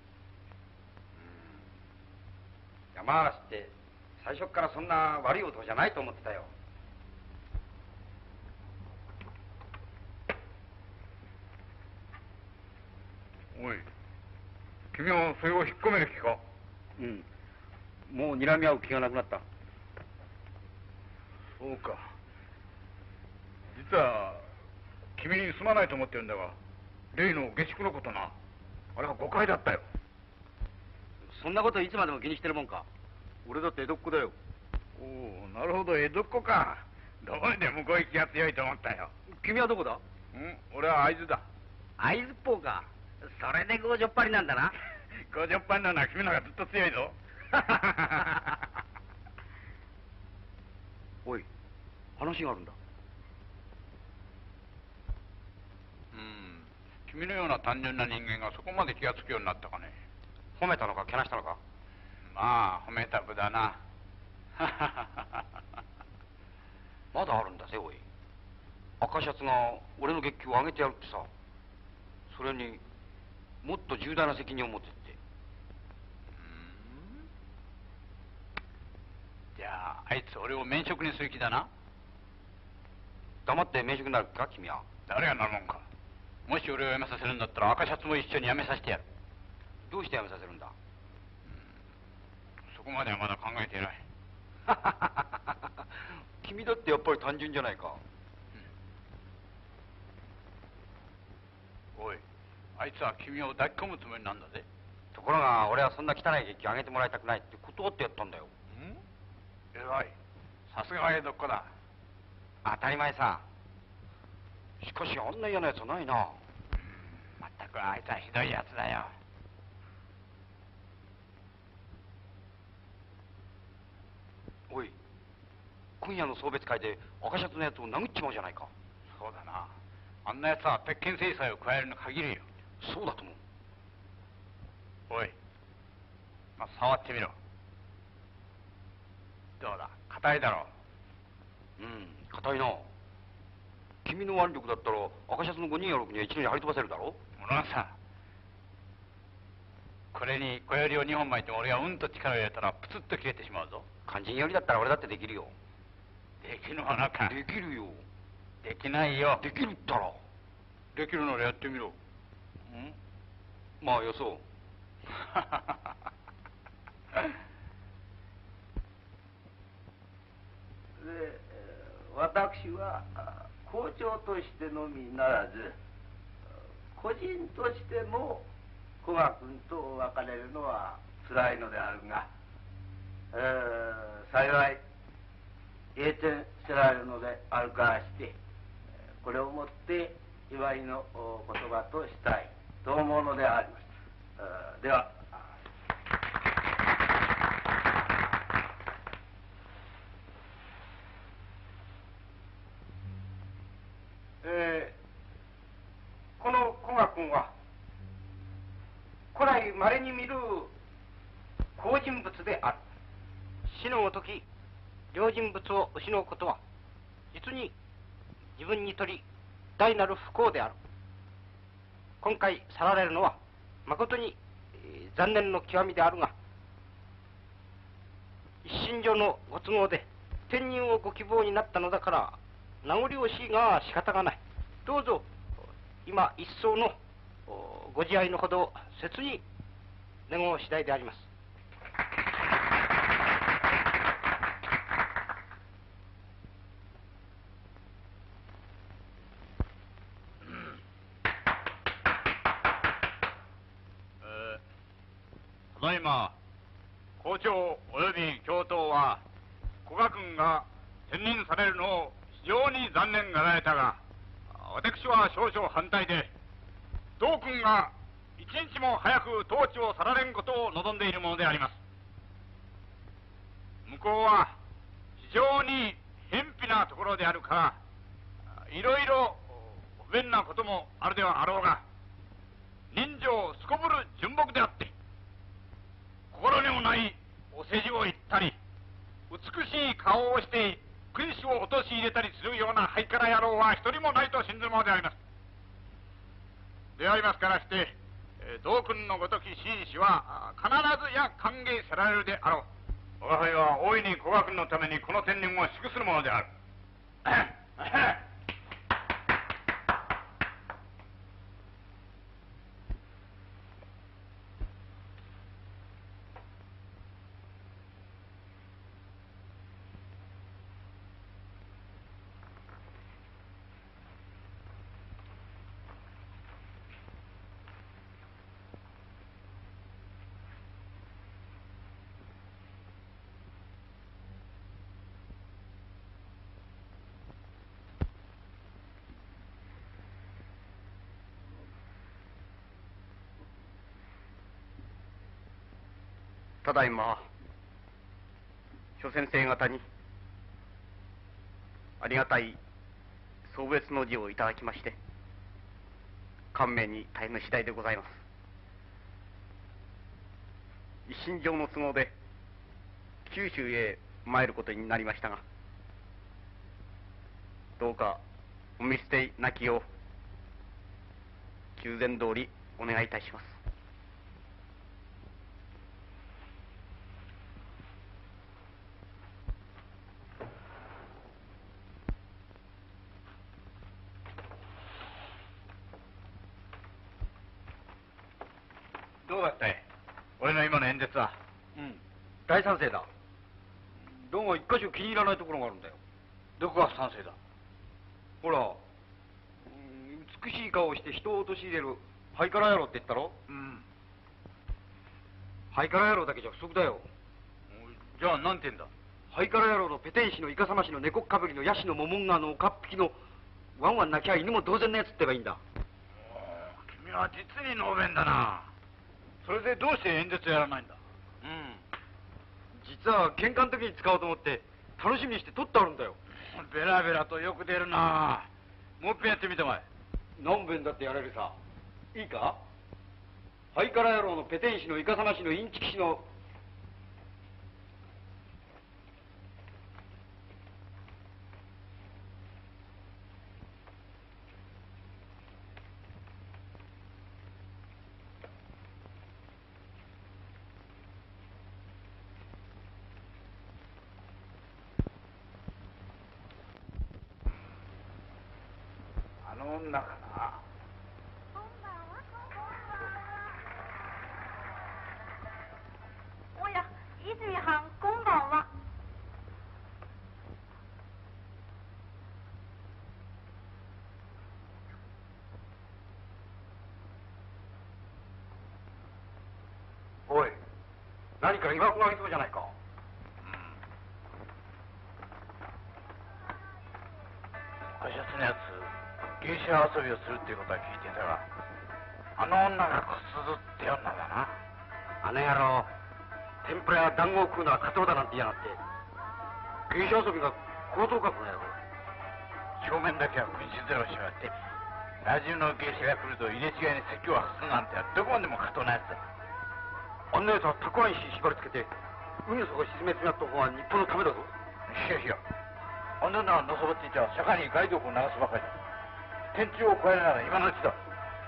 山嵐って最初からそんな悪い男じゃないと思ってたよ。 おい、君はそれを引っ込める気か？ うん、もう睨み合う気がなくなった。 そうか。実は君にすまないと思ってるんだが、例の下宿のことな、あれは誤解だったよ。 そんなこといつまでも気にしてるもんか。俺だって江戸っ子だよ。 おお、なるほど、江戸っ子か。どうにで向こう行きが強いと思ったよ。 君はどこだ？ 俺は会津だ。 会津っぽうか。それで強情っぱりなんだな。 強情っぱりなのは君の方がずっと強いぞ。 おい、話があるんだ。 君のような単純な人間がそこまで気がつくようになったかね。 褒めたのかけなしたのか？ まあ褒めたぶだな。 まだあるんだぜ、おい。赤シャツが俺の月給を上げてやるってさ。それにもっと重大な責任を持ってって。 じゃああいつ俺を免職にする気だな。 黙って免職になるか君は。 誰がなるもんか。もし俺を辞めさせるんだったら赤シャツも一緒に辞めさせてやる。 どうして辞めさせるんだ？ そこまではまだ考えていない。 君だってやっぱり単純じゃないか。 おい、あいつは君を抱き込むつもりなんだぜ。 ところが俺はそんな汚い月給上げてもらいたくないって断ってやったんだよ。 偉い。さすがは江戸っ子だ。 当たり前さ。しかしあんな嫌なやつはないな。 まったくあいつはひどいやつだよ。 おい、今夜の送別会で赤シャツのやつを殴っちまうじゃないか。 そうだな。あんなやつは鉄拳制裁を加えるに限るよ。 そうだと思う。 おい、まあ、触ってみろ。どうだ、硬いだろう。硬いな。君の腕力だったら赤シャツの5人や6人は一度に張り飛ばせるだろ。 諸野さん、これに小槍を2本巻いて俺がうんと力を入れたらプツッと切れてしまうぞ。 肝心よりだったら俺だってできるよ。 できるわなか。 できるよ。 できないよ。 できるったら。 できるならやってみろ。 まあよそう。 で、私は校長としてのみならず個人としても古賀君と別れるのは辛いのであるが、幸い栄転せられるのであるからしてこれをもって祝いの言葉としたいと思うのであります。ではこの古賀君は古来まれに見る好人物である。死のごとき良人物を失うことは実に自分にとり大なる不幸である。今回去られるのは誠に残念の極みであるが、一身上のご都合で転任をご希望になったのだから名残惜しいが仕方がない。どうぞ今一層のご自愛のほどを切に願う次第であります。 ただいま校長および教頭は古賀君が転任されるのを非常に残念がられたが、私は少々反対で、同君が一日も早く統治を去られんことを望んでいるものであります。向こうは非常に偏僻なところであるから、いろいろ不便なこともあるではあろうが、人情すこぶる純朴であって、心にもないお世辞を言ったり、美しい顔をして君主を陥れたりするようなハイカラ野郎は一人もないと信ずるものであります。でありますからして、同君のごとき紳士は必ずや歓迎せられるであろう。我が輩は大いに古賀君のためにこの転任を祝するものである。 ただいま諸先生方にありがたい送別の辞をいただきまして、感銘に大変の次第でございます。一身上の都合で九州へ参ることになりましたが、どうかお見捨てなきよう従前通りお願いいたします。 どうだったい、俺の今の演説は。 大賛成だ。どうも一箇所気に入らないところがあるんだよ。 どこが賛成だ。 ほら、美しい顔をして人を陥れるハイカラ野郎って言ったろ。ハイカラ野郎だけじゃ不足だよ。 じゃあ何て言うんだ。 ハイカラ野郎のペテン師のイカサマ師の猫っかぶりのヤシのモモンガのおかっぴきのワンワン鳴きゃ犬も同然のやつって言えばいいんだ。 君は実に能弁だな。それでどうして演説やらないんだ。 実は喧嘩の時に使おうと思って楽しみにして取ってあるんだよ。 ベラベラとよく出るな。もう一遍やってみてまえ。 何遍だってやれるさ。いいか。ハイカラ野郎のペテン師のイカサマ師のインチキ師のあの女かな。 おや、泉藩、こんばんは。 おい、何か疑惑がありそうじゃないか。 赤シャツのやつ芸者遊びをするっていうことは聞いてたが、あの女がこすずって女だな。 あの野郎、天ぷらや団子を食うのはカツオだなんて言いやがって。芸者遊びが高等格の野郎。 正面だけは食いしゼロしやがって、ラジオの芸者が来ると入れ違いに説教を発すなんてどこまでも加藤なやつだ。 あんな奴はたくあん石縛りつけて海の底沈めつめやった方が日本のためだぞ。 いやいや、 あんなののそばっていちゃ釈迦に害毒を流すばかりだ。天中を越えるなら今のうちだ。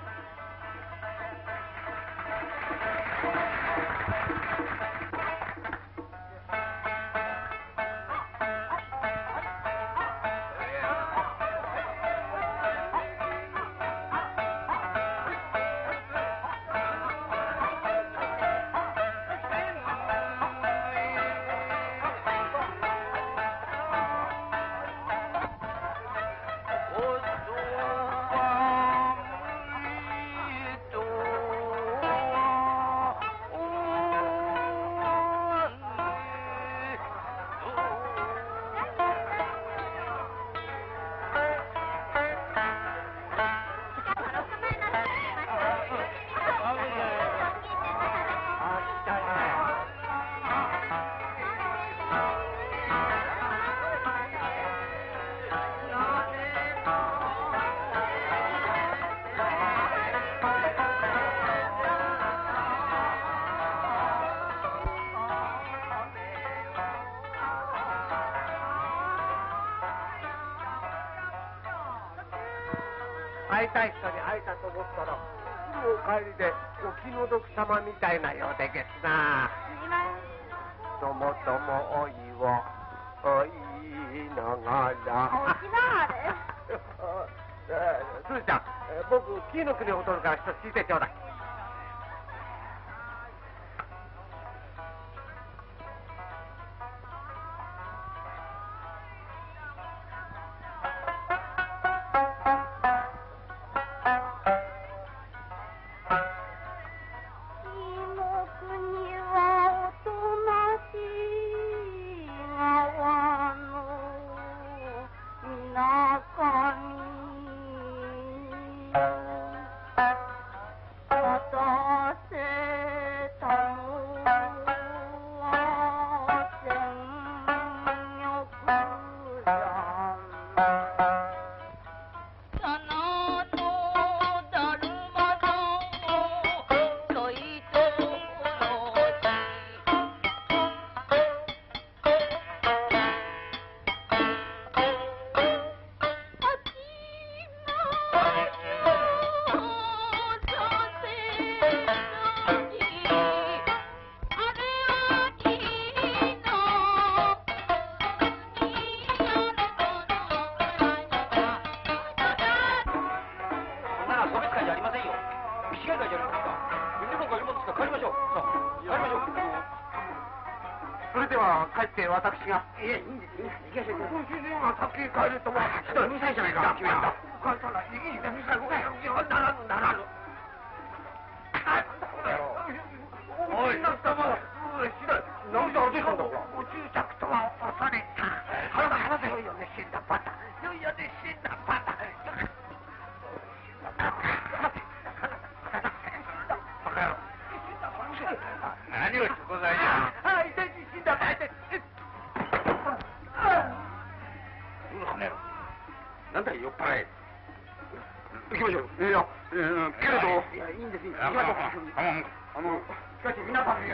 会いたい人に会えたと思ったら、すぐお帰りでお気の毒様みたいなようでげすな。ともともおいを言いながら。 起きなはれ。 すずちゃん、僕紀伊の国を踊るから一つ聞いてちょうだい。それでは帰って私が。いえ、いいんです。行きましょう。ご主人が先帰るとも。うるさいじゃないか。君は。帰ったらいいんです。ならぬならぬ。おい、なったま。なんで歩いたんだ。お注釈とは恐れた。話せよいよね、死んだバタ。よいよね、死んだバタ。 何をしてございや。 なんだい、酔っ払い。行きましょう。いや、けれど。いや、いいんです。行きましょう。しかし、皆さん、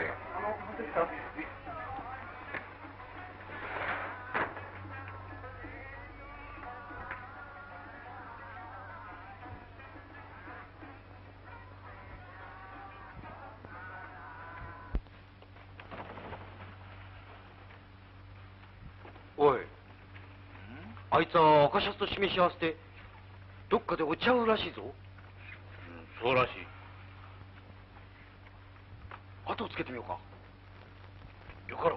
おい、あいつは赤シャツと示し合わせてどっかでお茶を売るらしいぞ。 そうらしい。 後をつけてみようか。 よかろう。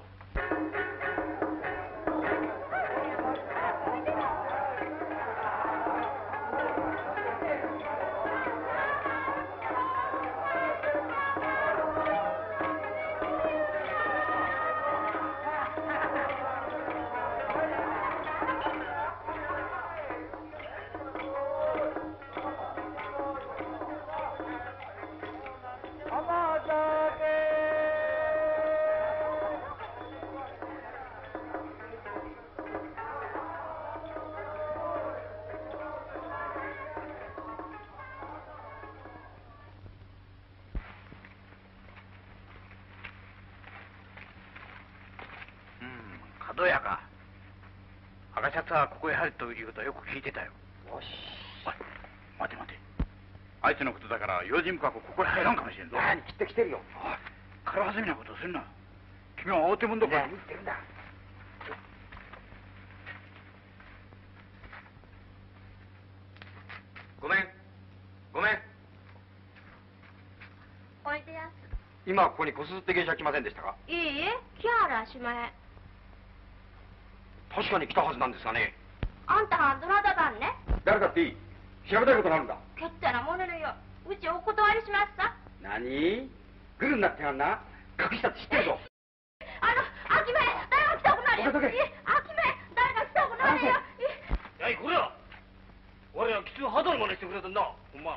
角屋か。 赤シャツはここへ入るということはよく聞いてたよ。 よし。 おい、待て待て。あいつのことだから用心深くここへ入らんかもしれんぞ。 何、きっと来てるよ。 おい、軽はずみなことをするな。君は大手者だから。 何言ってるんだ。 ごめん。ごめん。 おいでやす。 今ここにこすって芸者来ませんでしたか？ いいえ、来はらしまへん。 確かに来たはずなんですがね。 あんたはどなただんね？ 誰だっていい。調べたいことがあるんだ。 けったなもののよ。うちお断りしますか？ 何？来るんだってあんな。隠したって知ってるぞ。 秋め、誰が来たくなるよ。 どけどけ。 秋め、誰が来たくなるよ。 やいこれは我はきつい肌の真似してくれたんだ。ほんま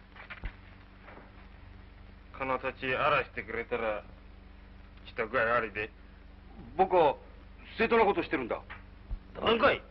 この土地荒らしてくれたらした具合ありで。 僕は正当なことしてるんだ。 何かい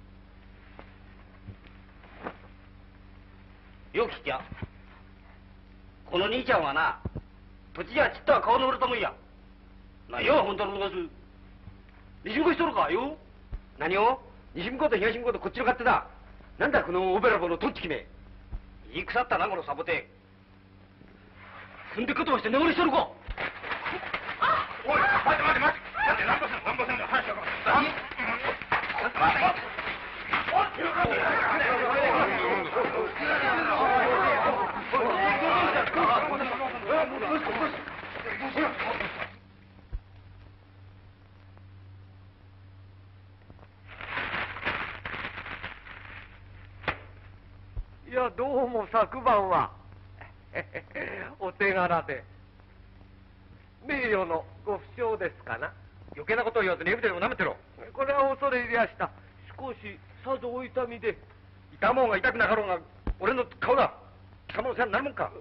よく聞きや。この兄ちゃんはな、土地やちっとは顔の売れたもんや。なよ、本当のことす。西向こうしとるかよ。 何を？西向こうと東向こうとこっちの勝手だ。なんだこのオベラボのトンチキめ。 言い腐ったな、このサボテン。踏んでことをして眠りしとるか。 おい、待て待て待て。待て、なんぼせん、なんぼせんだ。早くしろ。待て。 いや、どうも昨晩はお手柄で名誉のご不祥ですかな。 余計なことを言わずにエビでも舐めてろ。 これは恐れ入りやした。少しさぞお痛みで。 痛もうが痛くなかろうが俺の顔だ。貴様の世話になるもんか。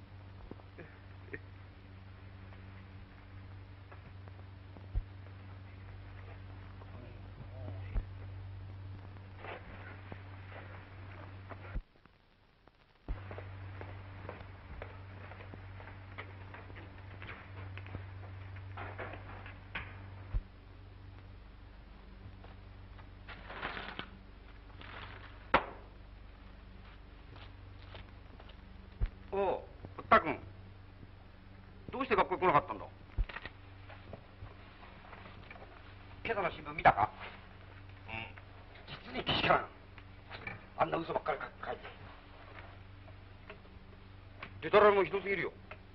おう、ったくん。どうして学校へ来なかったんだ？今朝の新聞見たか？実にけしからん。あんな嘘ばっかり書いて。デタラメもひどすぎるよ。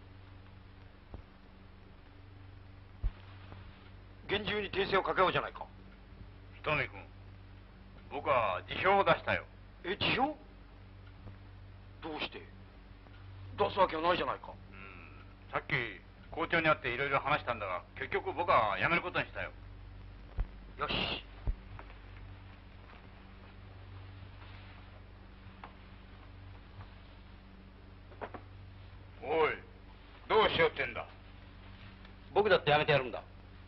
厳重に訂正をかけようじゃないか。 ひとみ君、僕は辞表を出したよ。 え、辞表？どうして？出すわけはないじゃないか。 さっき校長に会っていろいろ話したんだが、結局僕は辞めることにしたよ。 よし。 おい、どうしようってんだ。 僕だって辞めてやるんだ。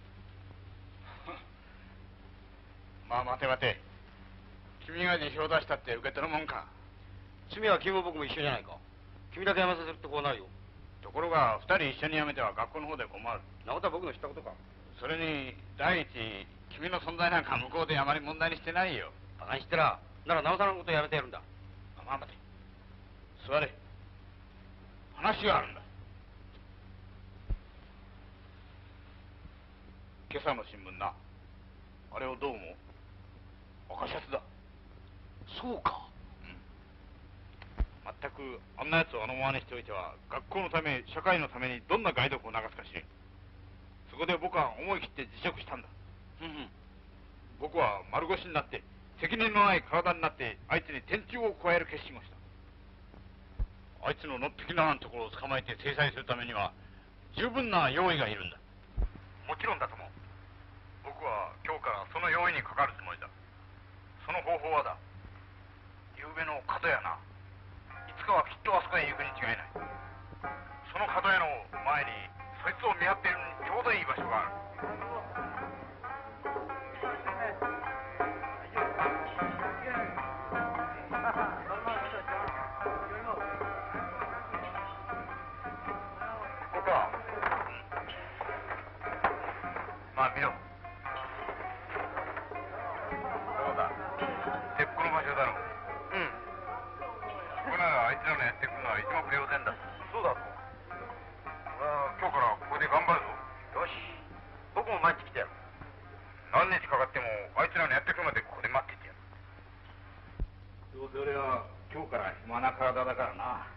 まあ待て待て。君が辞表を出したって受け取るもんか。 罪は君も僕も一緒じゃないか。君だけ辞めさせるってこうないよ。 ところが二人一緒に辞めては学校の方で困る。 なことは僕の知ったことか。 それに第一、君の存在なんか向こうであまり問題にしてないよ。 馬鹿にしてら、ならなおさらのことやめてやるんだ。 まあ待て。座れ。話があるんだ。今朝の新聞な。あれをどう思う？赤シャツだ。 そうか。 全くあんな奴をあのままにしておいては学校のため社会のためにどんな害毒を流すかしれん。そこで僕は思い切って辞職したんだ。僕は丸腰になって責任のない体になってあいつに天誅を加える決心をした。あいつののっぴきならんところを捕まえて制裁するためには十分な用意がいるんだ。もちろんだとも。僕は今日からその用意にかかるつもりだ。その方法はだ、昨夜の角屋な。いつかはきっとあそこへ行くに違いない。その角屋の前にそいつを見張っているにちょうどいい場所がある。ここか。まあ見ろ。どうだ。 鉄砲の場所だろう。 うん。 ここならあいつらのやってくるのは一目瞭然だ。 そうだろ。 今日からここで頑張るぞ。 よし。僕も毎日来てやる。 何日かかってもあいつらのやってくるまでここで待っててやる。どうせ俺は今日から暇な体だからな。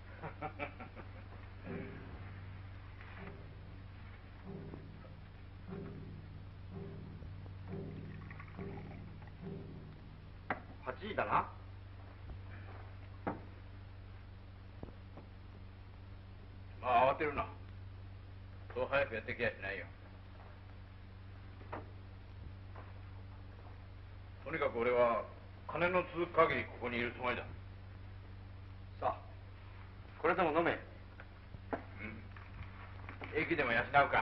8時だな。 まあ慌てるな。そう早くやってきやしないよ。とにかく俺は金の続く限りここにいるつもりだ。 さあ、これでも飲め。 うん。駅でも養うか。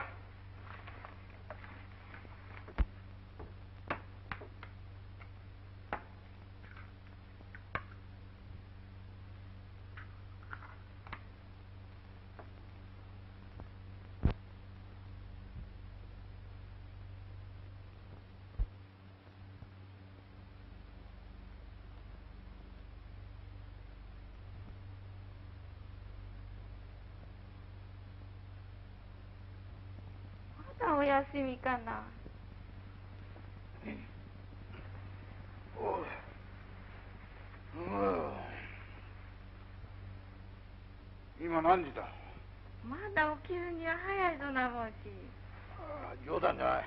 まだお休みかな。 今何時だ？ まだ起きるには早いぞなもし。 冗談じゃない。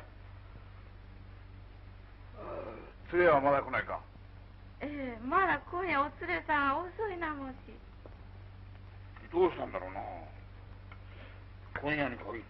連れはまだ来ないか？ ええ、まだ今夜お連れさん遅いなもし。 どうしたんだろうな。今夜に限って。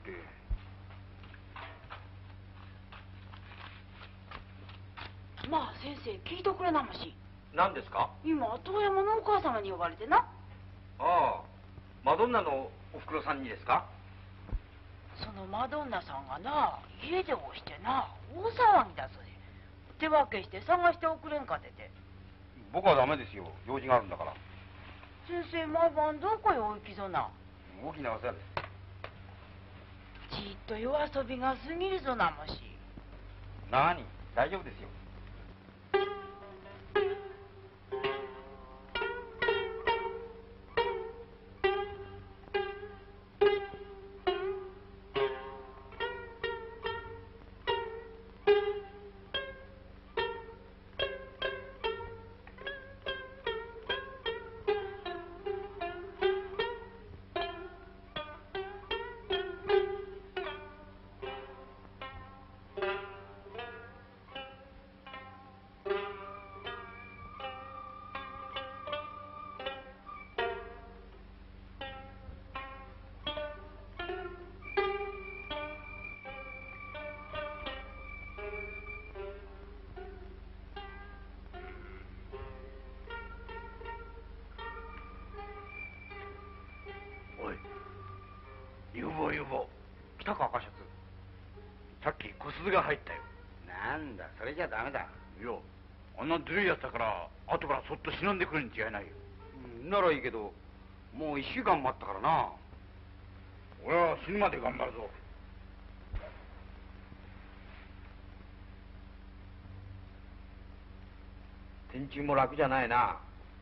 まあ先生聞いとくれなもし。 何ですか？ 今遠山のお母様に呼ばれてな。 ああ、マドンナのおふくろさんにですか？ そのマドンナさんがな、家で押してな、大騒ぎだそれ。手分けして探しておくれんかてて。 僕はダメですよ。用事があるんだから。 先生毎晩どこへお行きぞな。 大きなお世話です。 ちっと夜遊びが過ぎるぞなもし。 何？大丈夫ですよ。 ゆうぼ来たか赤シャツ。さっき小鈴が入ったよ。 なんだ、それじゃダメだ。 いや、あんなずるいやつだから後からそっと忍んでくるに違いないよ。 ならいいけど、もう1週間待ったからな。 俺は死ぬまで頑張るぞ。 天中も楽じゃないな。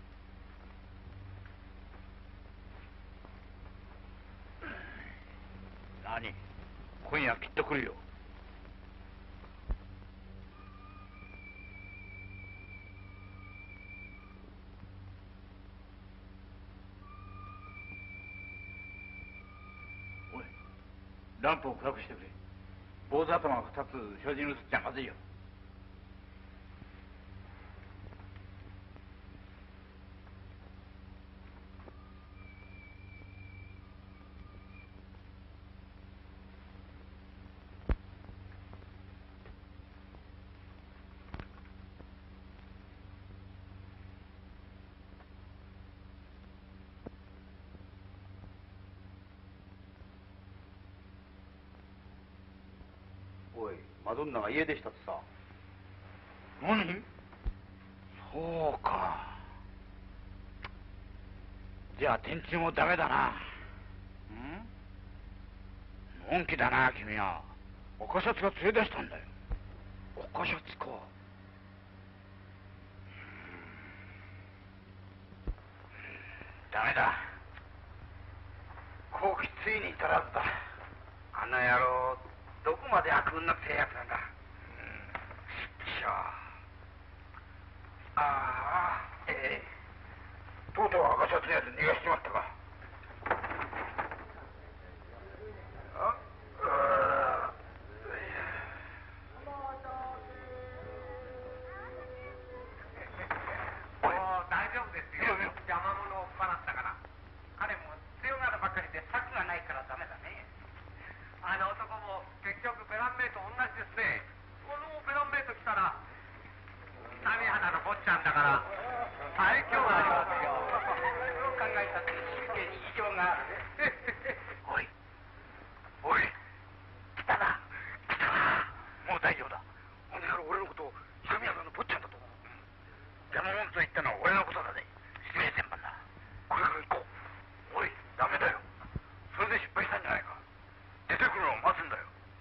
何？今夜きっと来るよ。おい、ランプを暗くしてくれ。坊主頭が2つ障子に映っちゃまずいよ。 おい、マドンナが家出したってさ。 何？そうか。じゃあ天中もダメだな。のんきだな君は。赤シャツが連れ出したんだよ。 赤シャツか。 ダメだ。後期ついに至らずだ。 あの野郎、どこまで悪運な制約なんだ。 しゃあ。とうとう赤シャツのやつ逃がしちまったか。 大丈夫ですよ。邪魔者を追っ払ったから。彼も強がるばかりで策がないからダメだね。あの男も結局ベランメイと同じですね。このベランメイと来たら波花の坊ちゃんだから愛嬌がありますよ。そう考えたって神経に異常があるね。 おい来たなもう大丈夫だ。この野郎俺のことを神谷さんの坊ちゃんだと思う。邪魔者と言ったのは俺のことだね。失礼千万だ。これから行こう。おいダメだよ。それで失敗したんじゃないか。出てくるのを待つんだよ。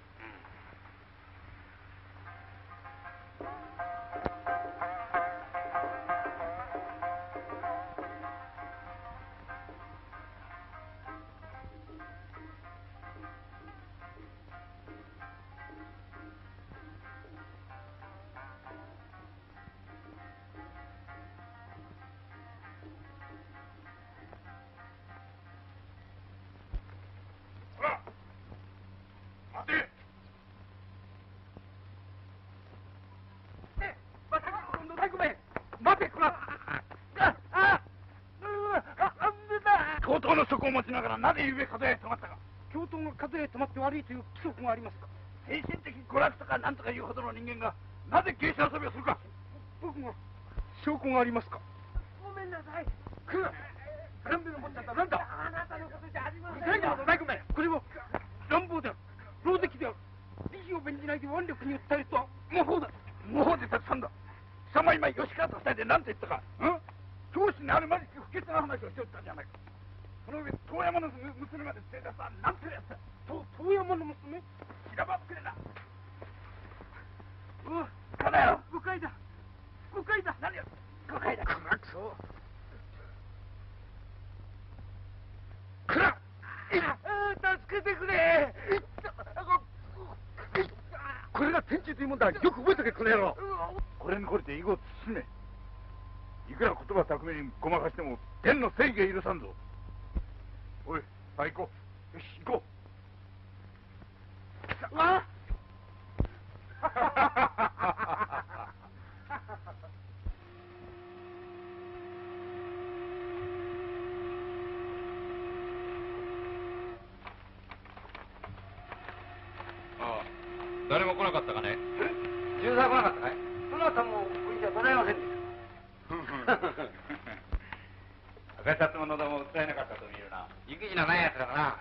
教頭の職を持ちながらなぜゆうべ風へ止まったか。 教頭が風へ止まって悪いという規則がありますか。 精神的娯楽とかなんとかいうほどの人間がなぜ芸者遊びをするか。 僕が証拠がありますか。ごめんなさい。来る。乱暴なもんだった。なんだ。あなたのことじゃありませんよ。何事ないごめん。これは乱暴である。狼藉である。理事を弁じないで腕力に訴えるとは無法だ。 無法でたくさんだ。貴様今吉川と二人で何て言ったか。教師にあるまじき不潔な話をしておったんじゃないか。その上遠山の娘まで連れ出さなんてやつだ。 遠山の娘。 しらばっくれな。 かだよ。誤解だ。誤解だ。 何や誤解だ。くらくそ。くら助けてくれ。これが天中というもんだ。よく覚えとけこの野郎。 これにこれて以後進め。いくら言葉巧みにごまかしても天の正義が許さんぞ。おいさあ行こう。よし行こう。 ああ誰も来なかったかね。 巡査来なかったかい。そなたもおいじゃございませんでした。 赤シャツも喉も訴えなかったと見るな。 意気地のないやつだな。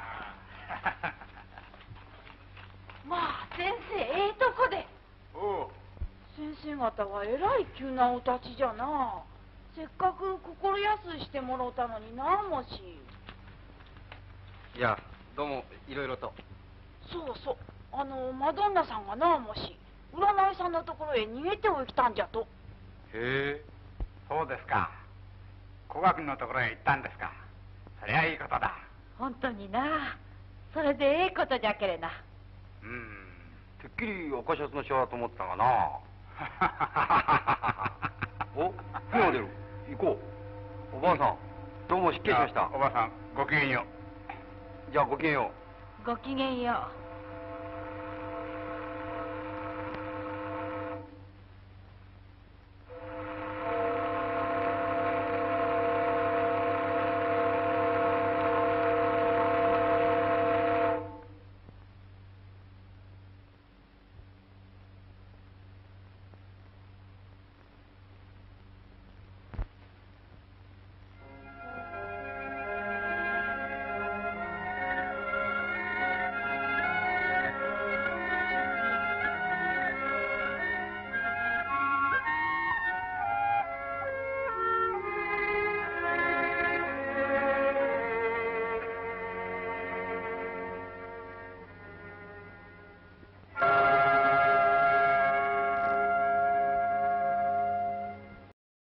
まあ先生ええとこで。 おう先生方はえらい急なお立ちじゃな。せっかく心安いしてもろうたのになもし。 いやどうもいろいろと。 そうそうマドンナさんがなもし占いさんのところへ逃げておいたんじゃと。 へえ、そうですか。古賀君のところへ行ったんですか。そりゃいいことだ。 本当にな。それでええことじゃけれな。 てっきり赤シャツのシャワーと思ったがな。お船が出る。行こう。おばあさんどうも失敬しました。 おばあさんごきげんよう。 じゃあごきげんよう。 ごきげんよう。